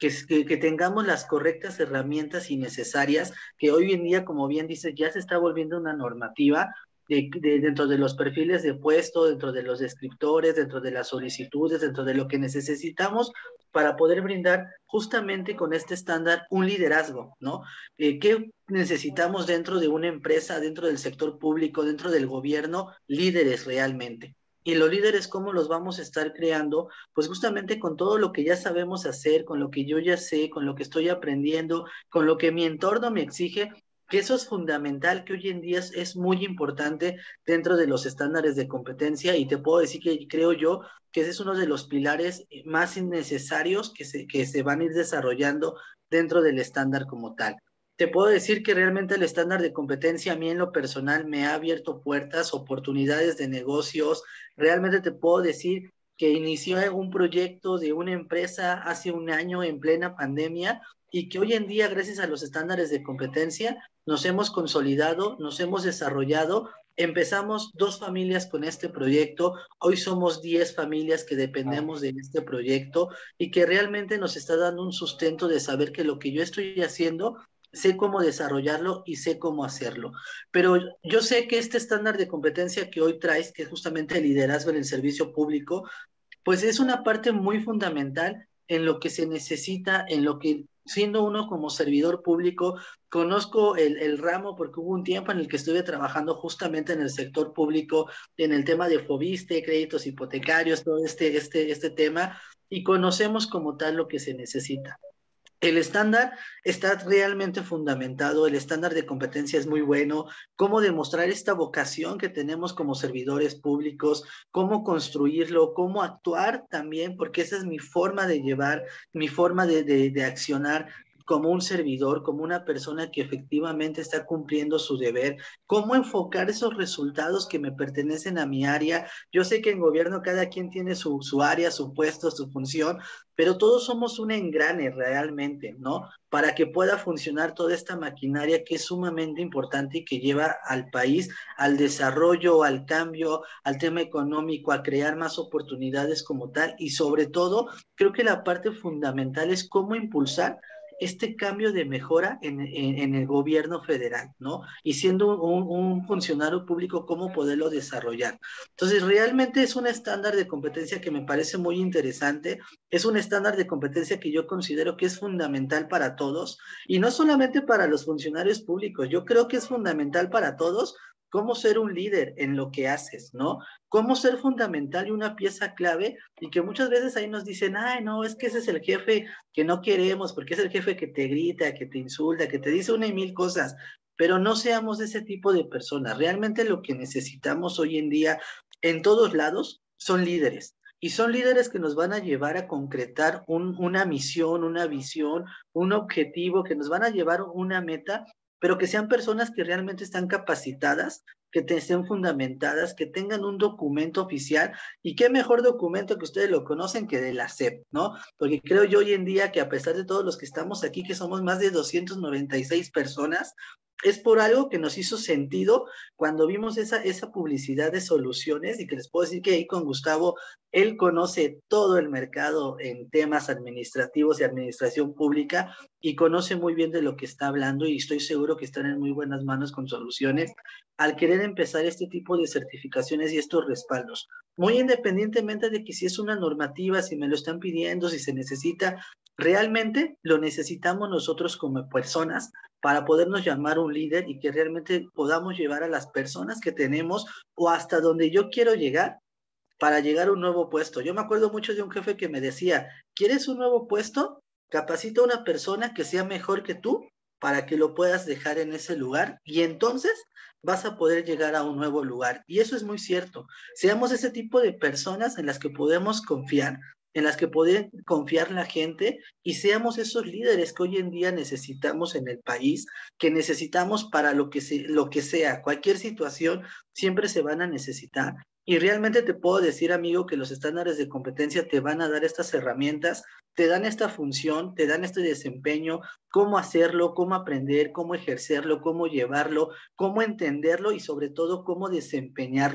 que, que, que tengamos las correctas herramientas y necesarias, que hoy en día, como bien dices, ya se está volviendo una normativa de, de, dentro de los perfiles de puesto, dentro de los descriptores, dentro de las solicitudes, dentro de lo que necesitamos para poder brindar justamente con este estándar un liderazgo, ¿no? Eh, ¿Qué necesitamos dentro de una empresa, dentro del sector público, dentro del gobierno? Líderes realmente. Y los líderes, ¿cómo los vamos a estar creando? Pues justamente con todo lo que ya sabemos hacer, con lo que yo ya sé, con lo que estoy aprendiendo, con lo que mi entorno me exige, que eso es fundamental, que hoy en día es, es muy importante dentro de los estándares de competencia, y te puedo decir que creo yo que ese es uno de los pilares más necesarios que se, que se van a ir desarrollando dentro del estándar como tal. Te puedo decir que realmente el estándar de competencia a mí en lo personal me ha abierto puertas, oportunidades de negocios. Realmente te puedo decir que inició un proyecto de una empresa hace un año en plena pandemia y que hoy en día, gracias a los estándares de competencia, nos hemos consolidado, nos hemos desarrollado. Empezamos dos familias con este proyecto, hoy somos diez familias que dependemos de este proyecto y que realmente nos está dando un sustento de saber que lo que yo estoy haciendo sé cómo desarrollarlo y sé cómo hacerlo. Pero yo sé que este estándar de competencia que hoy traes, que es justamente el liderazgo en el servicio público, pues es una parte muy fundamental en lo que se necesita, en lo que siendo uno como servidor público, conozco el, el ramo porque hubo un tiempo en el que estuve trabajando justamente en el sector público, en el tema de Fobiste, créditos hipotecarios, todo este, este, este tema, y conocemos como tal lo que se necesita. El estándar está realmente fundamentado, el estándar de competencia es muy bueno, cómo demostrar esta vocación que tenemos como servidores públicos, cómo construirlo, cómo actuar también, porque esa es mi forma de llevar, mi forma de, de, de accionar como un servidor, como una persona que efectivamente está cumpliendo su deber, cómo enfocar esos resultados que me pertenecen a mi área. Yo sé que en gobierno cada quien tiene su, su área, su puesto, su función, pero todos somos un engrane realmente, ¿no? Para que pueda funcionar toda esta maquinaria que es sumamente importante y que lleva al país al desarrollo, al cambio, al tema económico, a crear más oportunidades como tal, y sobre todo, creo que la parte fundamental es cómo impulsar este cambio de mejora en, en, en el gobierno federal, ¿no? Y siendo un, un funcionario público, cómo poderlo desarrollar. Entonces, realmente es un estándar de competencia que me parece muy interesante, es un estándar de competencia que yo considero que es fundamental para todos, y no solamente para los funcionarios públicos, yo creo que es fundamental para todos cómo ser un líder en lo que haces, ¿no? Cómo ser fundamental y una pieza clave, y que muchas veces ahí nos dicen, ay, no, es que ese es el jefe que no queremos, porque es el jefe que te grita, que te insulta, que te dice una y mil cosas, pero no seamos ese tipo de personas. Realmente lo que necesitamos hoy en día en todos lados son líderes. Y son líderes que nos van a llevar a concretar un, una misión, una visión, un objetivo, que nos van a llevar una meta, pero que sean personas que realmente están capacitadas, que te estén fundamentadas, que tengan un documento oficial, y qué mejor documento que ustedes lo conocen que de la S E P, ¿no? Porque creo yo hoy en día que a pesar de todos los que estamos aquí, que somos más de doscientas noventa y seis personas, es por algo que nos hizo sentido cuando vimos esa, esa publicidad de soluciones, y que les puedo decir que ahí con Gustavo, él conoce todo el mercado en temas administrativos y administración pública, y conoce muy bien de lo que está hablando, y estoy seguro que están en muy buenas manos con soluciones al querer empezar este tipo de certificaciones y estos respaldos. Muy independientemente de que si es una normativa, si me lo están pidiendo, si se necesita, realmente lo necesitamos nosotros como personas para podernos llamar un líder, y que realmente podamos llevar a las personas que tenemos o hasta donde yo quiero llegar para llegar a un nuevo puesto. Yo me acuerdo mucho de un jefe que me decía, ¿quieres un nuevo puesto? Capacita a una persona que sea mejor que tú para que lo puedas dejar en ese lugar, y entonces vas a poder llegar a un nuevo lugar. Y eso es muy cierto. Seamos ese tipo de personas en las que podemos confiar, en las que puede confiar la gente, y seamos esos líderes que hoy en día necesitamos en el país, que necesitamos para lo que, se, lo que sea, cualquier situación, siempre se van a necesitar. Y realmente te puedo decir, amigo, que los estándares de competencia te van a dar estas herramientas, te dan esta función, te dan este desempeño, cómo hacerlo, cómo aprender, cómo ejercerlo, cómo llevarlo, cómo entenderlo, y sobre todo cómo desempeñarlo.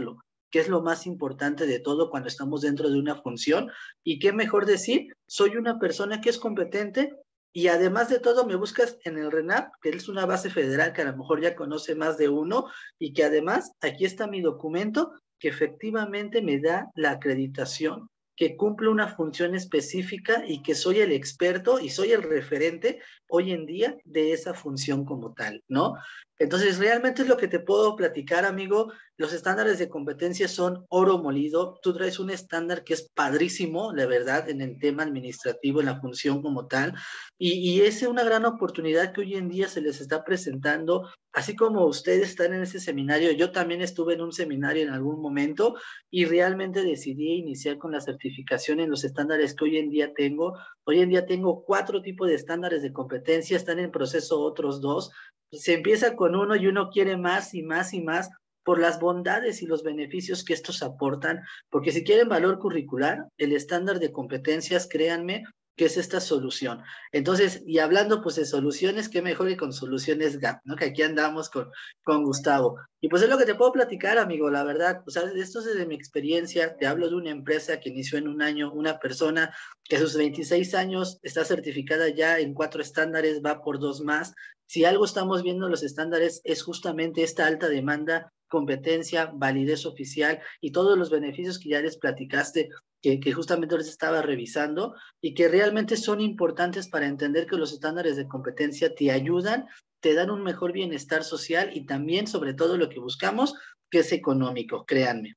que es lo más importante de todo cuando estamos dentro de una función. Y qué mejor decir, soy una persona que es competente y además de todo me buscas en el RENAP, que es una base federal que a lo mejor ya conoce más de uno y que además aquí está mi documento que efectivamente me da la acreditación, que cumple una función específica y que soy el experto y soy el referente hoy en día de esa función como tal, ¿no? Entonces, realmente es lo que te puedo platicar, amigo. Los estándares de competencia son oro molido. Tú traes un estándar que es padrísimo, la verdad, en el tema administrativo, en la función como tal. Y, y es una gran oportunidad que hoy en día se les está presentando. Así como ustedes están en ese seminario, yo también estuve en un seminario en algún momento y realmente decidí iniciar con la certificación en los estándares que hoy en día tengo. Hoy en día tengo cuatro tipos de estándares de competencia, están en proceso otros dos. Se empieza con uno y uno quiere más y más y más por las bondades y los beneficios que estos aportan, porque si quieren valor curricular, el estándar de competencias, créanme, que es esta solución. Entonces, y hablando pues de soluciones, qué mejor que con soluciones G A P, ¿no? Que aquí andamos con, con Gustavo. Y pues es lo que te puedo platicar, amigo, la verdad. O sea, esto es desde mi experiencia. Te hablo de una empresa que inició en un año, una persona que a sus veintiséis años está certificada ya en cuatro estándares, va por dos más. Si algo estamos viendo en los estándares es justamente esta alta demanda, competencia, validez oficial y todos los beneficios que ya les platicaste, que, que justamente les estaba revisando y que realmente son importantes para entender que los estándares de competencia te ayudan, te dan un mejor bienestar social y también, sobre todo, lo que buscamos, que es económico, créanme.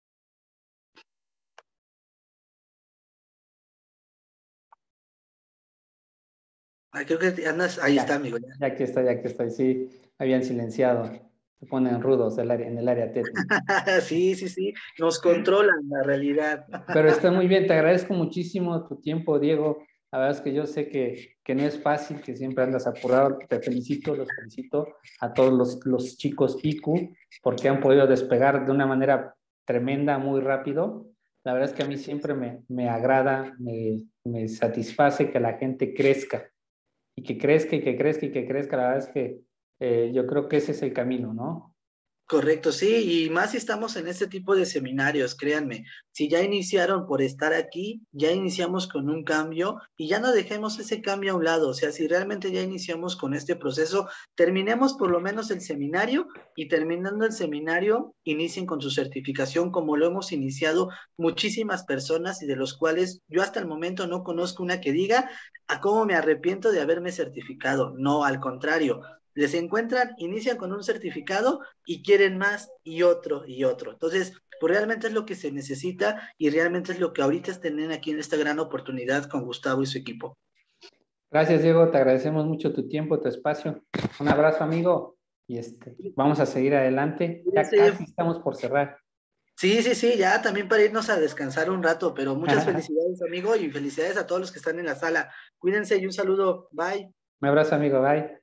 Ay, creo que andas, ahí Ya, está, amigo. Ya. ya aquí estoy, ya aquí estoy. Sí, habían silenciado. Se ponen rudos el área, en el área técnica. Sí, sí, sí, nos controlan la realidad. Pero está muy bien, te agradezco muchísimo tu tiempo, Diego. La verdad es que yo sé que, que no es fácil, que siempre andas apurado. Te felicito, los felicito a todos los, los chicos I Q porque han podido despegar de una manera tremenda, muy rápido. La verdad es que a mí siempre me, me agrada, me, me satisface que la gente crezca y que crezca y que crezca y que crezca. La verdad es que eh, yo creo que ese es el camino, ¿no? Correcto, sí, y más si estamos en este tipo de seminarios, créanme, si ya iniciaron por estar aquí, ya iniciamos con un cambio y ya no dejemos ese cambio a un lado, o sea, si realmente ya iniciamos con este proceso, terminemos por lo menos el seminario y terminando el seminario, inicien con su certificación como lo hemos iniciado muchísimas personas y de los cuales yo hasta el momento no conozco una que diga a cómo me arrepiento de haberme certificado, no, al contrario. Les encuentran, inician con un certificado y quieren más y otro y otro. Entonces, pues realmente es lo que se necesita y realmente es lo que ahorita estén aquí en esta gran oportunidad con Gustavo y su equipo. Gracias, Diego. Te agradecemos mucho tu tiempo, tu espacio. Un abrazo, amigo. Y este, vamos a seguir adelante. Ya casi estamos por cerrar. Sí, sí, sí, ya también para irnos a descansar un rato, pero muchas felicidades, amigo, y felicidades a todos los que están en la sala. Cuídense y un saludo. Bye. Un abrazo, amigo. Bye.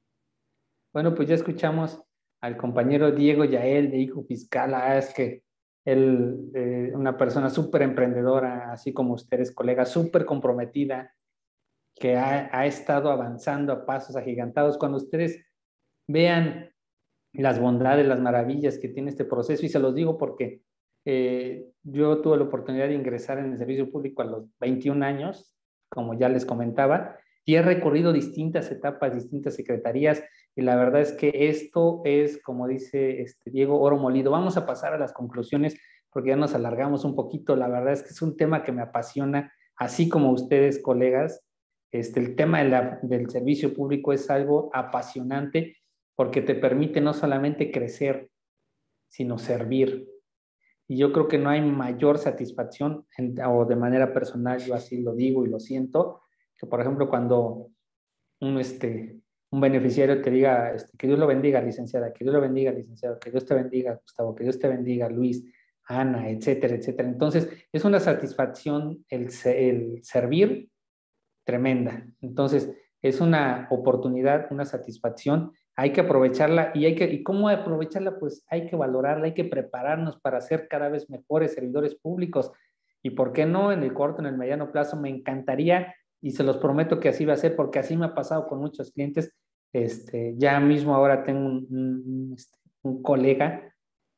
Bueno, pues ya escuchamos al compañero Diego Yael de Hijo Fiscal. Ah, es que él, eh, una persona súper emprendedora, así como ustedes, colega, súper comprometida, que ha, ha estado avanzando a pasos agigantados. Cuando ustedes vean las bondades, las maravillas que tiene este proceso, y se los digo porque eh, yo tuve la oportunidad de ingresar en el servicio público a los veintiún años, como ya les comentaba, y he recorrido distintas etapas, distintas secretarías, y la verdad es que esto es, como dice este Diego, oro molido. Vamos a pasar a las conclusiones porque ya nos alargamos un poquito. La verdad es que es un tema que me apasiona, así como ustedes, colegas. Este, el tema de la, del servicio público es algo apasionante porque te permite no solamente crecer, sino servir. Y yo creo que no hay mayor satisfacción, en, o de manera personal, yo así lo digo y lo siento, que por ejemplo cuando un, este, un beneficiario te diga, este, que Dios lo bendiga, licenciada, que Dios lo bendiga, licenciado, que Dios te bendiga, Gustavo, que Dios te bendiga, Luis, Ana, etcétera, etcétera. Entonces, es una satisfacción el, el servir tremenda. Entonces, es una oportunidad, una satisfacción. Hay que aprovecharla y hay que, ¿y cómo aprovecharla? Pues hay que valorarla, hay que prepararnos para ser cada vez mejores servidores públicos. Y por qué no, en el corto, en el mediano plazo, me encantaría, y se los prometo que así va a ser, porque así me ha pasado con muchos clientes. Este, ya mismo ahora tengo un, un, un, un colega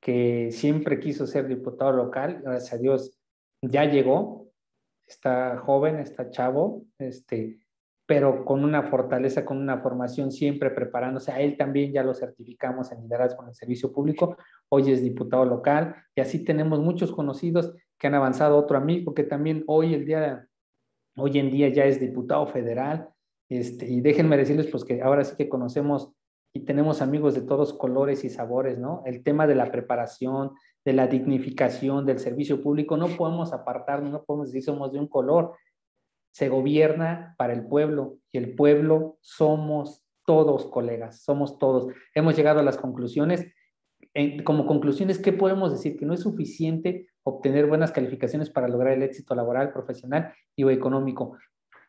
que siempre quiso ser diputado local, gracias a Dios ya llegó, está joven, está chavo, este, pero con una fortaleza, con una formación, siempre preparándose. A él también ya lo certificamos en liderazgo en el servicio público, hoy es diputado local, y así tenemos muchos conocidos que han avanzado. Otro amigo que también hoy, el día, hoy en día ya es diputado federal, este, y déjenme decirles pues que ahora sí que conocemos y tenemos amigos de todos colores y sabores, ¿no? El tema de la preparación, de la dignificación del servicio público, no podemos apartarnos, no podemos decir somos de un color. Se gobierna para el pueblo y el pueblo somos todos, colegas, somos todos. Hemos llegado a las conclusiones. En, como conclusiones, ¿qué podemos decir? Que no es suficiente obtener buenas calificaciones para lograr el éxito laboral, profesional y o económico.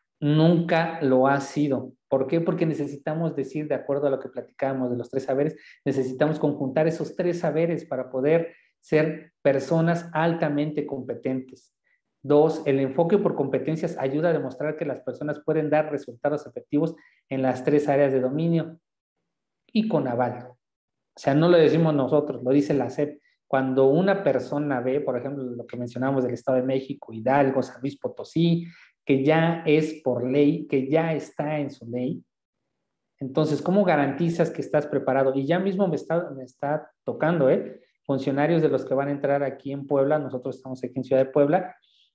Nunca lo ha sido. ¿Por qué? Porque necesitamos decir, de acuerdo a lo que platicábamos de los tres saberes, necesitamos conjuntar esos tres saberes para poder ser personas altamente competentes. Dos, el enfoque por competencias ayuda a demostrar que las personas pueden dar resultados efectivos en las tres áreas de dominio y con aval. O sea, no lo decimos nosotros, lo dice la S E P. Cuando una persona ve, por ejemplo, lo que mencionamos del Estado de México, Hidalgo, San Luis Potosí, que ya es por ley, que ya está en su ley, entonces, ¿cómo garantizas que estás preparado? Y ya mismo me está, me está tocando, ¿eh? Funcionarios de los que van a entrar aquí en Puebla, nosotros estamos aquí en Ciudad de Puebla,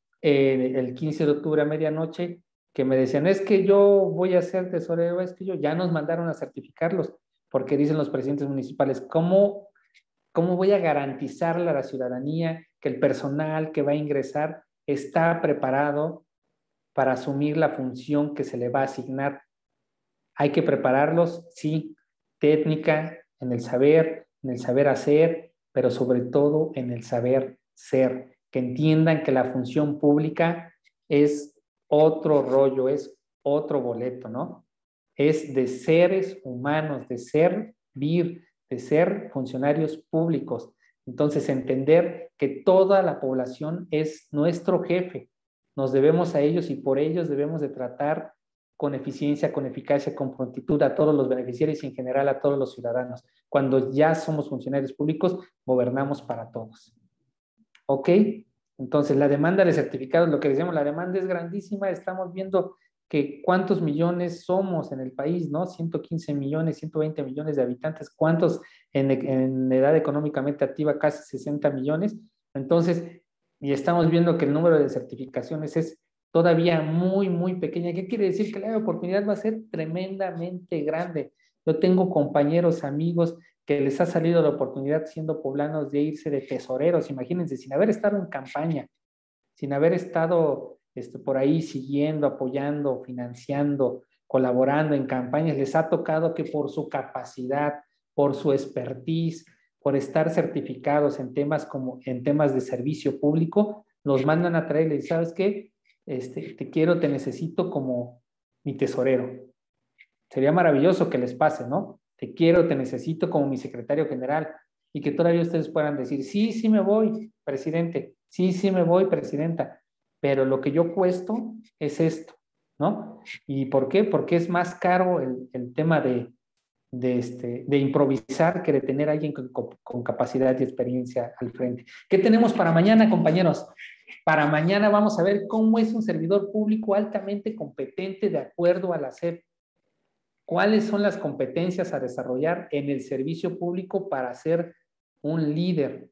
eh, el quince de octubre a medianoche, que me decían, es que yo voy a ser tesorero, es que yo, ya nos mandaron a certificarlos, porque dicen los presidentes municipales, ¿cómo, cómo voy a garantizarle a la ciudadanía que el personal que va a ingresar está preparado para asumir la función que se le va a asignar? Hay que prepararlos, sí, técnica, en el saber, en el saber hacer, pero sobre todo en el saber ser, que entiendan que la función pública es otro rollo, es otro boleto, ¿no? Es de seres humanos, de servir, de ser funcionarios públicos. Entonces, entender que toda la población es nuestro jefe, nos debemos a ellos y por ellos debemos de tratar con eficiencia, con eficacia, con prontitud a todos los beneficiarios y en general a todos los ciudadanos. Cuando ya somos funcionarios públicos, gobernamos para todos. ¿Ok? Entonces, la demanda de certificados, lo que decíamos, la demanda es grandísima. Estamos viendo que cuántos millones somos en el país, ¿no? ciento quince millones, ciento veinte millones de habitantes. ¿Cuántos en, en edad económicamente activa? Casi sesenta millones. Entonces, y estamos viendo que el número de certificaciones es todavía muy, muy pequeña. ¿Qué quiere decir? Que la oportunidad va a ser tremendamente grande. Yo tengo compañeros, amigos, que les ha salido la oportunidad siendo poblanos de irse de tesoreros, imagínense, sin haber estado en campaña, sin haber estado este, por ahí siguiendo, apoyando, financiando, colaborando en campañas, les ha tocado que por su capacidad, por su expertise, por estar certificados en temas como en temas de servicio público, los mandan a traer y les dicen, ¿sabes qué? Este, te quiero, te necesito como mi tesorero. Sería maravilloso que les pase, ¿no? Te quiero, te necesito como mi secretario general y que todavía ustedes puedan decir, sí, sí me voy, presidente, sí, sí me voy, presidenta, pero lo que yo cuesto es esto, ¿no? ¿Y por qué? Porque es más caro el, el tema de, de, este, de improvisar que de tener a alguien con, con capacidad y experiencia al frente. ¿Qué tenemos para mañana, compañeros? Para mañana vamos a ver cómo es un servidor público altamente competente de acuerdo a la S E P. ¿Cuáles son las competencias a desarrollar en el servicio público para ser un líder?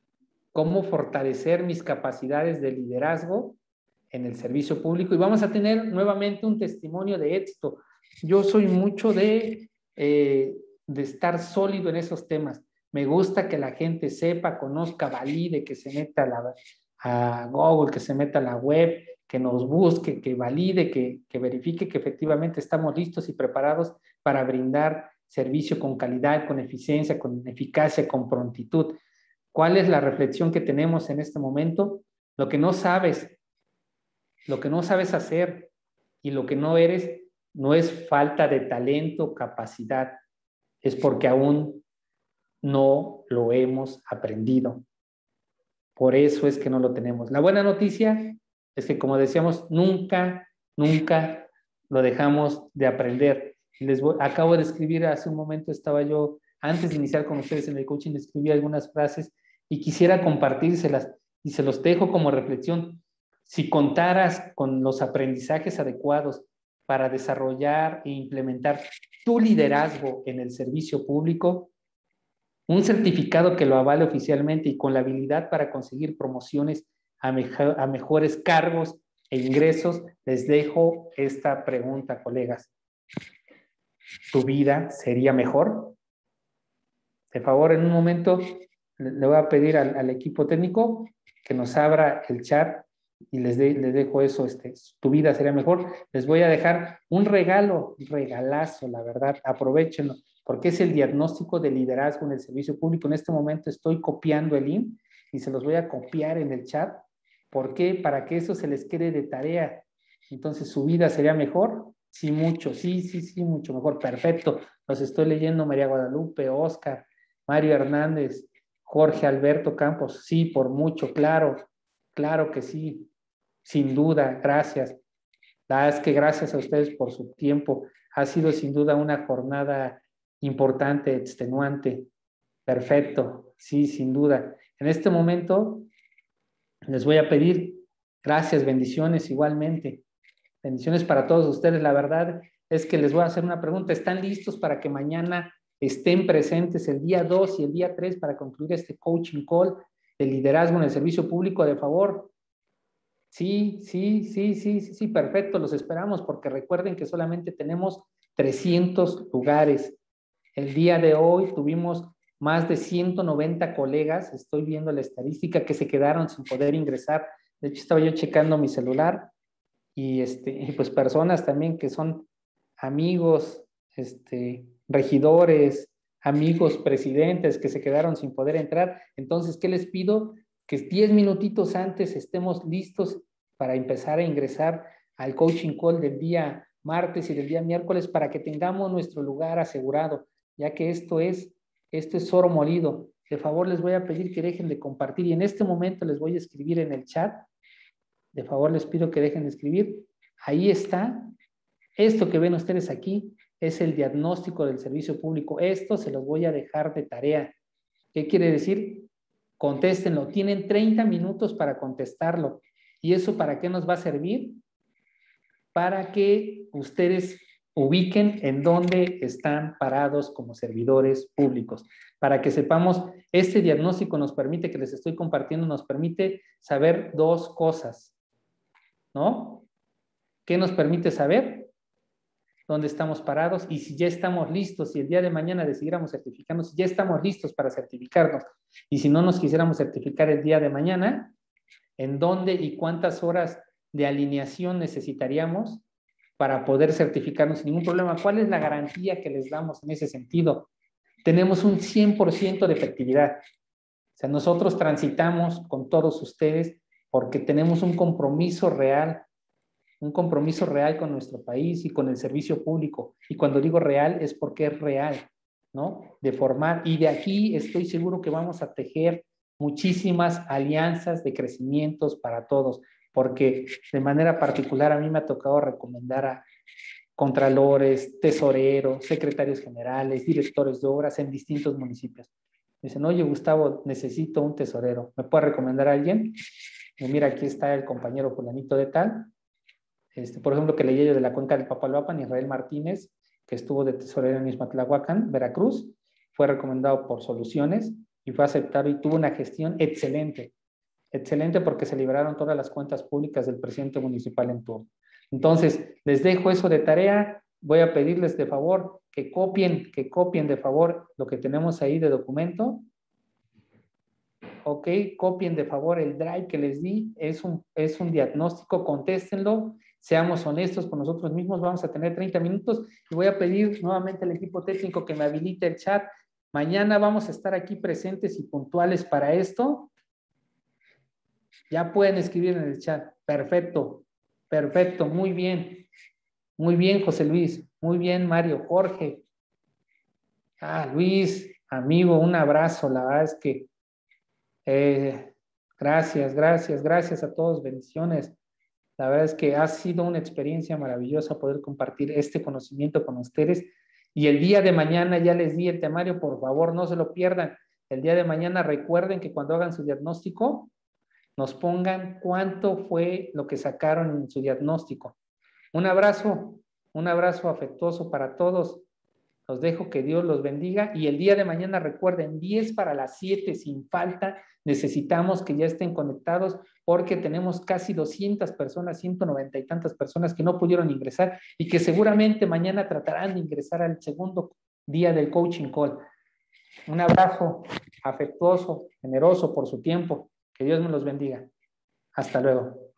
¿Cómo fortalecer mis capacidades de liderazgo en el servicio público? Y vamos a tener nuevamente un testimonio de éxito. Yo soy mucho de, eh, de estar sólido en esos temas. Me gusta que la gente sepa, conozca, valide, que se meta a, la, a Google, que se meta a la web, que nos busque, que valide, que, que verifique que efectivamente estamos listos y preparados para brindar servicio con calidad, con eficiencia, con eficacia, con prontitud. ¿Cuál es la reflexión que tenemos en este momento? Lo que no sabes, lo que no sabes hacer y lo que no eres, no es falta de talento, capacidad, es porque aún no lo hemos aprendido. Por eso es que no lo tenemos. La buena noticia es que, como decíamos, nunca, nunca lo dejamos de aprender. Les voy, acabo de escribir, hace un momento estaba yo antes de iniciar con ustedes en el coaching, escribí algunas frases y quisiera compartírselas y se los dejo como reflexión. Si contaras con los aprendizajes adecuados para desarrollar e implementar tu liderazgo en el servicio público, un certificado que lo avale oficialmente y con la habilidad para conseguir promociones a, mejor, a mejores cargos e ingresos, les dejo esta pregunta, colegas. ¿Tu vida sería mejor? De favor, en un momento le voy a pedir al, al equipo técnico que nos abra el chat y les, de, les dejo eso, este, tu vida sería mejor. Les voy a dejar un regalo, un regalazo, la verdad, aprovechenlo, porque es el diagnóstico de liderazgo en el servicio público. En este momento estoy copiando el link y se los voy a copiar en el chat. ¿Por qué? Para que eso se les quede de tarea. Entonces, ¿su vida sería mejor? Sí, mucho, sí, sí, sí, mucho mejor. Perfecto. Los estoy leyendo, María Guadalupe, Oscar, Mario Hernández, Jorge Alberto Campos. Sí, por mucho, claro, claro que sí. Sin duda, gracias. La verdad es que gracias a ustedes por su tiempo. Ha sido sin duda una jornada importante, extenuante. Perfecto, sí, sin duda. En este momento les voy a pedir gracias, bendiciones igualmente. Bendiciones para todos ustedes. La verdad es que les voy a hacer una pregunta. ¿Están listos para que mañana estén presentes el día dos y el día tres para concluir este coaching call de liderazgo en el servicio público? De favor. Sí, sí, sí, sí, sí, sí, perfecto. Los esperamos porque recuerden que solamente tenemos trescientos lugares. El día de hoy tuvimos más de ciento noventa colegas, estoy viendo la estadística, que se quedaron sin poder ingresar. De hecho, estaba yo checando mi celular y, este, y pues personas también que son amigos, este, regidores, amigos presidentes que se quedaron sin poder entrar. Entonces, ¿qué les pido? Que diez minutitos antes estemos listos para empezar a ingresar al coaching call del día martes y del día miércoles para que tengamos nuestro lugar asegurado, ya que esto es, esto es oro molido. De favor, les voy a pedir que dejen de compartir y en este momento les voy a escribir en el chat. De favor, les pido que dejen de escribir. Ahí está. Esto que ven ustedes aquí es el diagnóstico del servicio público. Esto se los voy a dejar de tarea. ¿Qué quiere decir? Contéstenlo. Tienen treinta minutos para contestarlo. ¿Y eso para qué nos va a servir? Para que ustedes ubiquen en dónde están parados como servidores públicos. Para que sepamos, este diagnóstico nos permite, que les estoy compartiendo, nos permite saber dos cosas, ¿no? ¿Qué nos permite saber? Dónde estamos parados y si ya estamos listos, si el día de mañana decidiéramos certificarnos, si ya estamos listos para certificarnos y si no nos quisiéramos certificar el día de mañana, en dónde y cuántas horas de alineación necesitaríamos para poder certificarnos sin ningún problema. ¿Cuál es la garantía que les damos en ese sentido? Tenemos un cien por ciento de efectividad. O sea, nosotros transitamos con todos ustedes porque tenemos un compromiso real un compromiso real con nuestro país y con el servicio público. Y cuando digo real es porque es real, ¿no? De formar. Y de aquí estoy seguro que vamos a tejer muchísimas alianzas de crecimientos para todos, porque de manera particular a mí me ha tocado recomendar a contralores, tesoreros, secretarios generales, directores de obras en distintos municipios. Me dicen, oye, Gustavo, necesito un tesorero. ¿Me puede recomendar a alguien? Y mira, aquí está el compañero fulanito de tal. Este, por ejemplo, que leí yo de la cuenca del Papaloapan, Israel Martínez, que estuvo de tesorero en Izmatlahuacán, Veracruz, fue recomendado por Soluciones y fue aceptado y tuvo una gestión excelente, excelente porque se liberaron todas las cuentas públicas del presidente municipal en turno. Entonces, les dejo eso de tarea, voy a pedirles de favor que copien, que copien de favor lo que tenemos ahí de documento. Ok, copien de favor el drive que les di, es un, es un diagnóstico, contéstenlo, seamos honestos con nosotros mismos, vamos a tener treinta minutos y voy a pedir nuevamente al equipo técnico que me habilite el chat. Mañana vamos a estar aquí presentes y puntuales para esto. Ya pueden escribir en el chat. Perfecto, perfecto, muy bien. Muy bien, José Luis, muy bien, Mario, Jorge. Ah, Luis, amigo, un abrazo, la verdad es que Eh, gracias, gracias, gracias a todos, bendiciones. La verdad es que ha sido una experiencia maravillosa poder compartir este conocimiento con ustedes Y el día de mañana ya les di el temario, por favor, no se lo pierdan. El día de mañana recuerden que cuando hagan su diagnóstico, nos pongan cuánto fue lo que sacaron en su diagnóstico. Un abrazo, un abrazo afectuoso para todos. Los dejo, que Dios los bendiga. Y el día de mañana recuerden, diez para las siete sin falta. Necesitamos que ya estén conectados porque tenemos casi doscientas personas, ciento noventa y tantas personas que no pudieron ingresar y que seguramente mañana tratarán de ingresar al segundo día del coaching call. Un abrazo afectuoso, generoso por su tiempo. Que Dios me los bendiga. Hasta luego.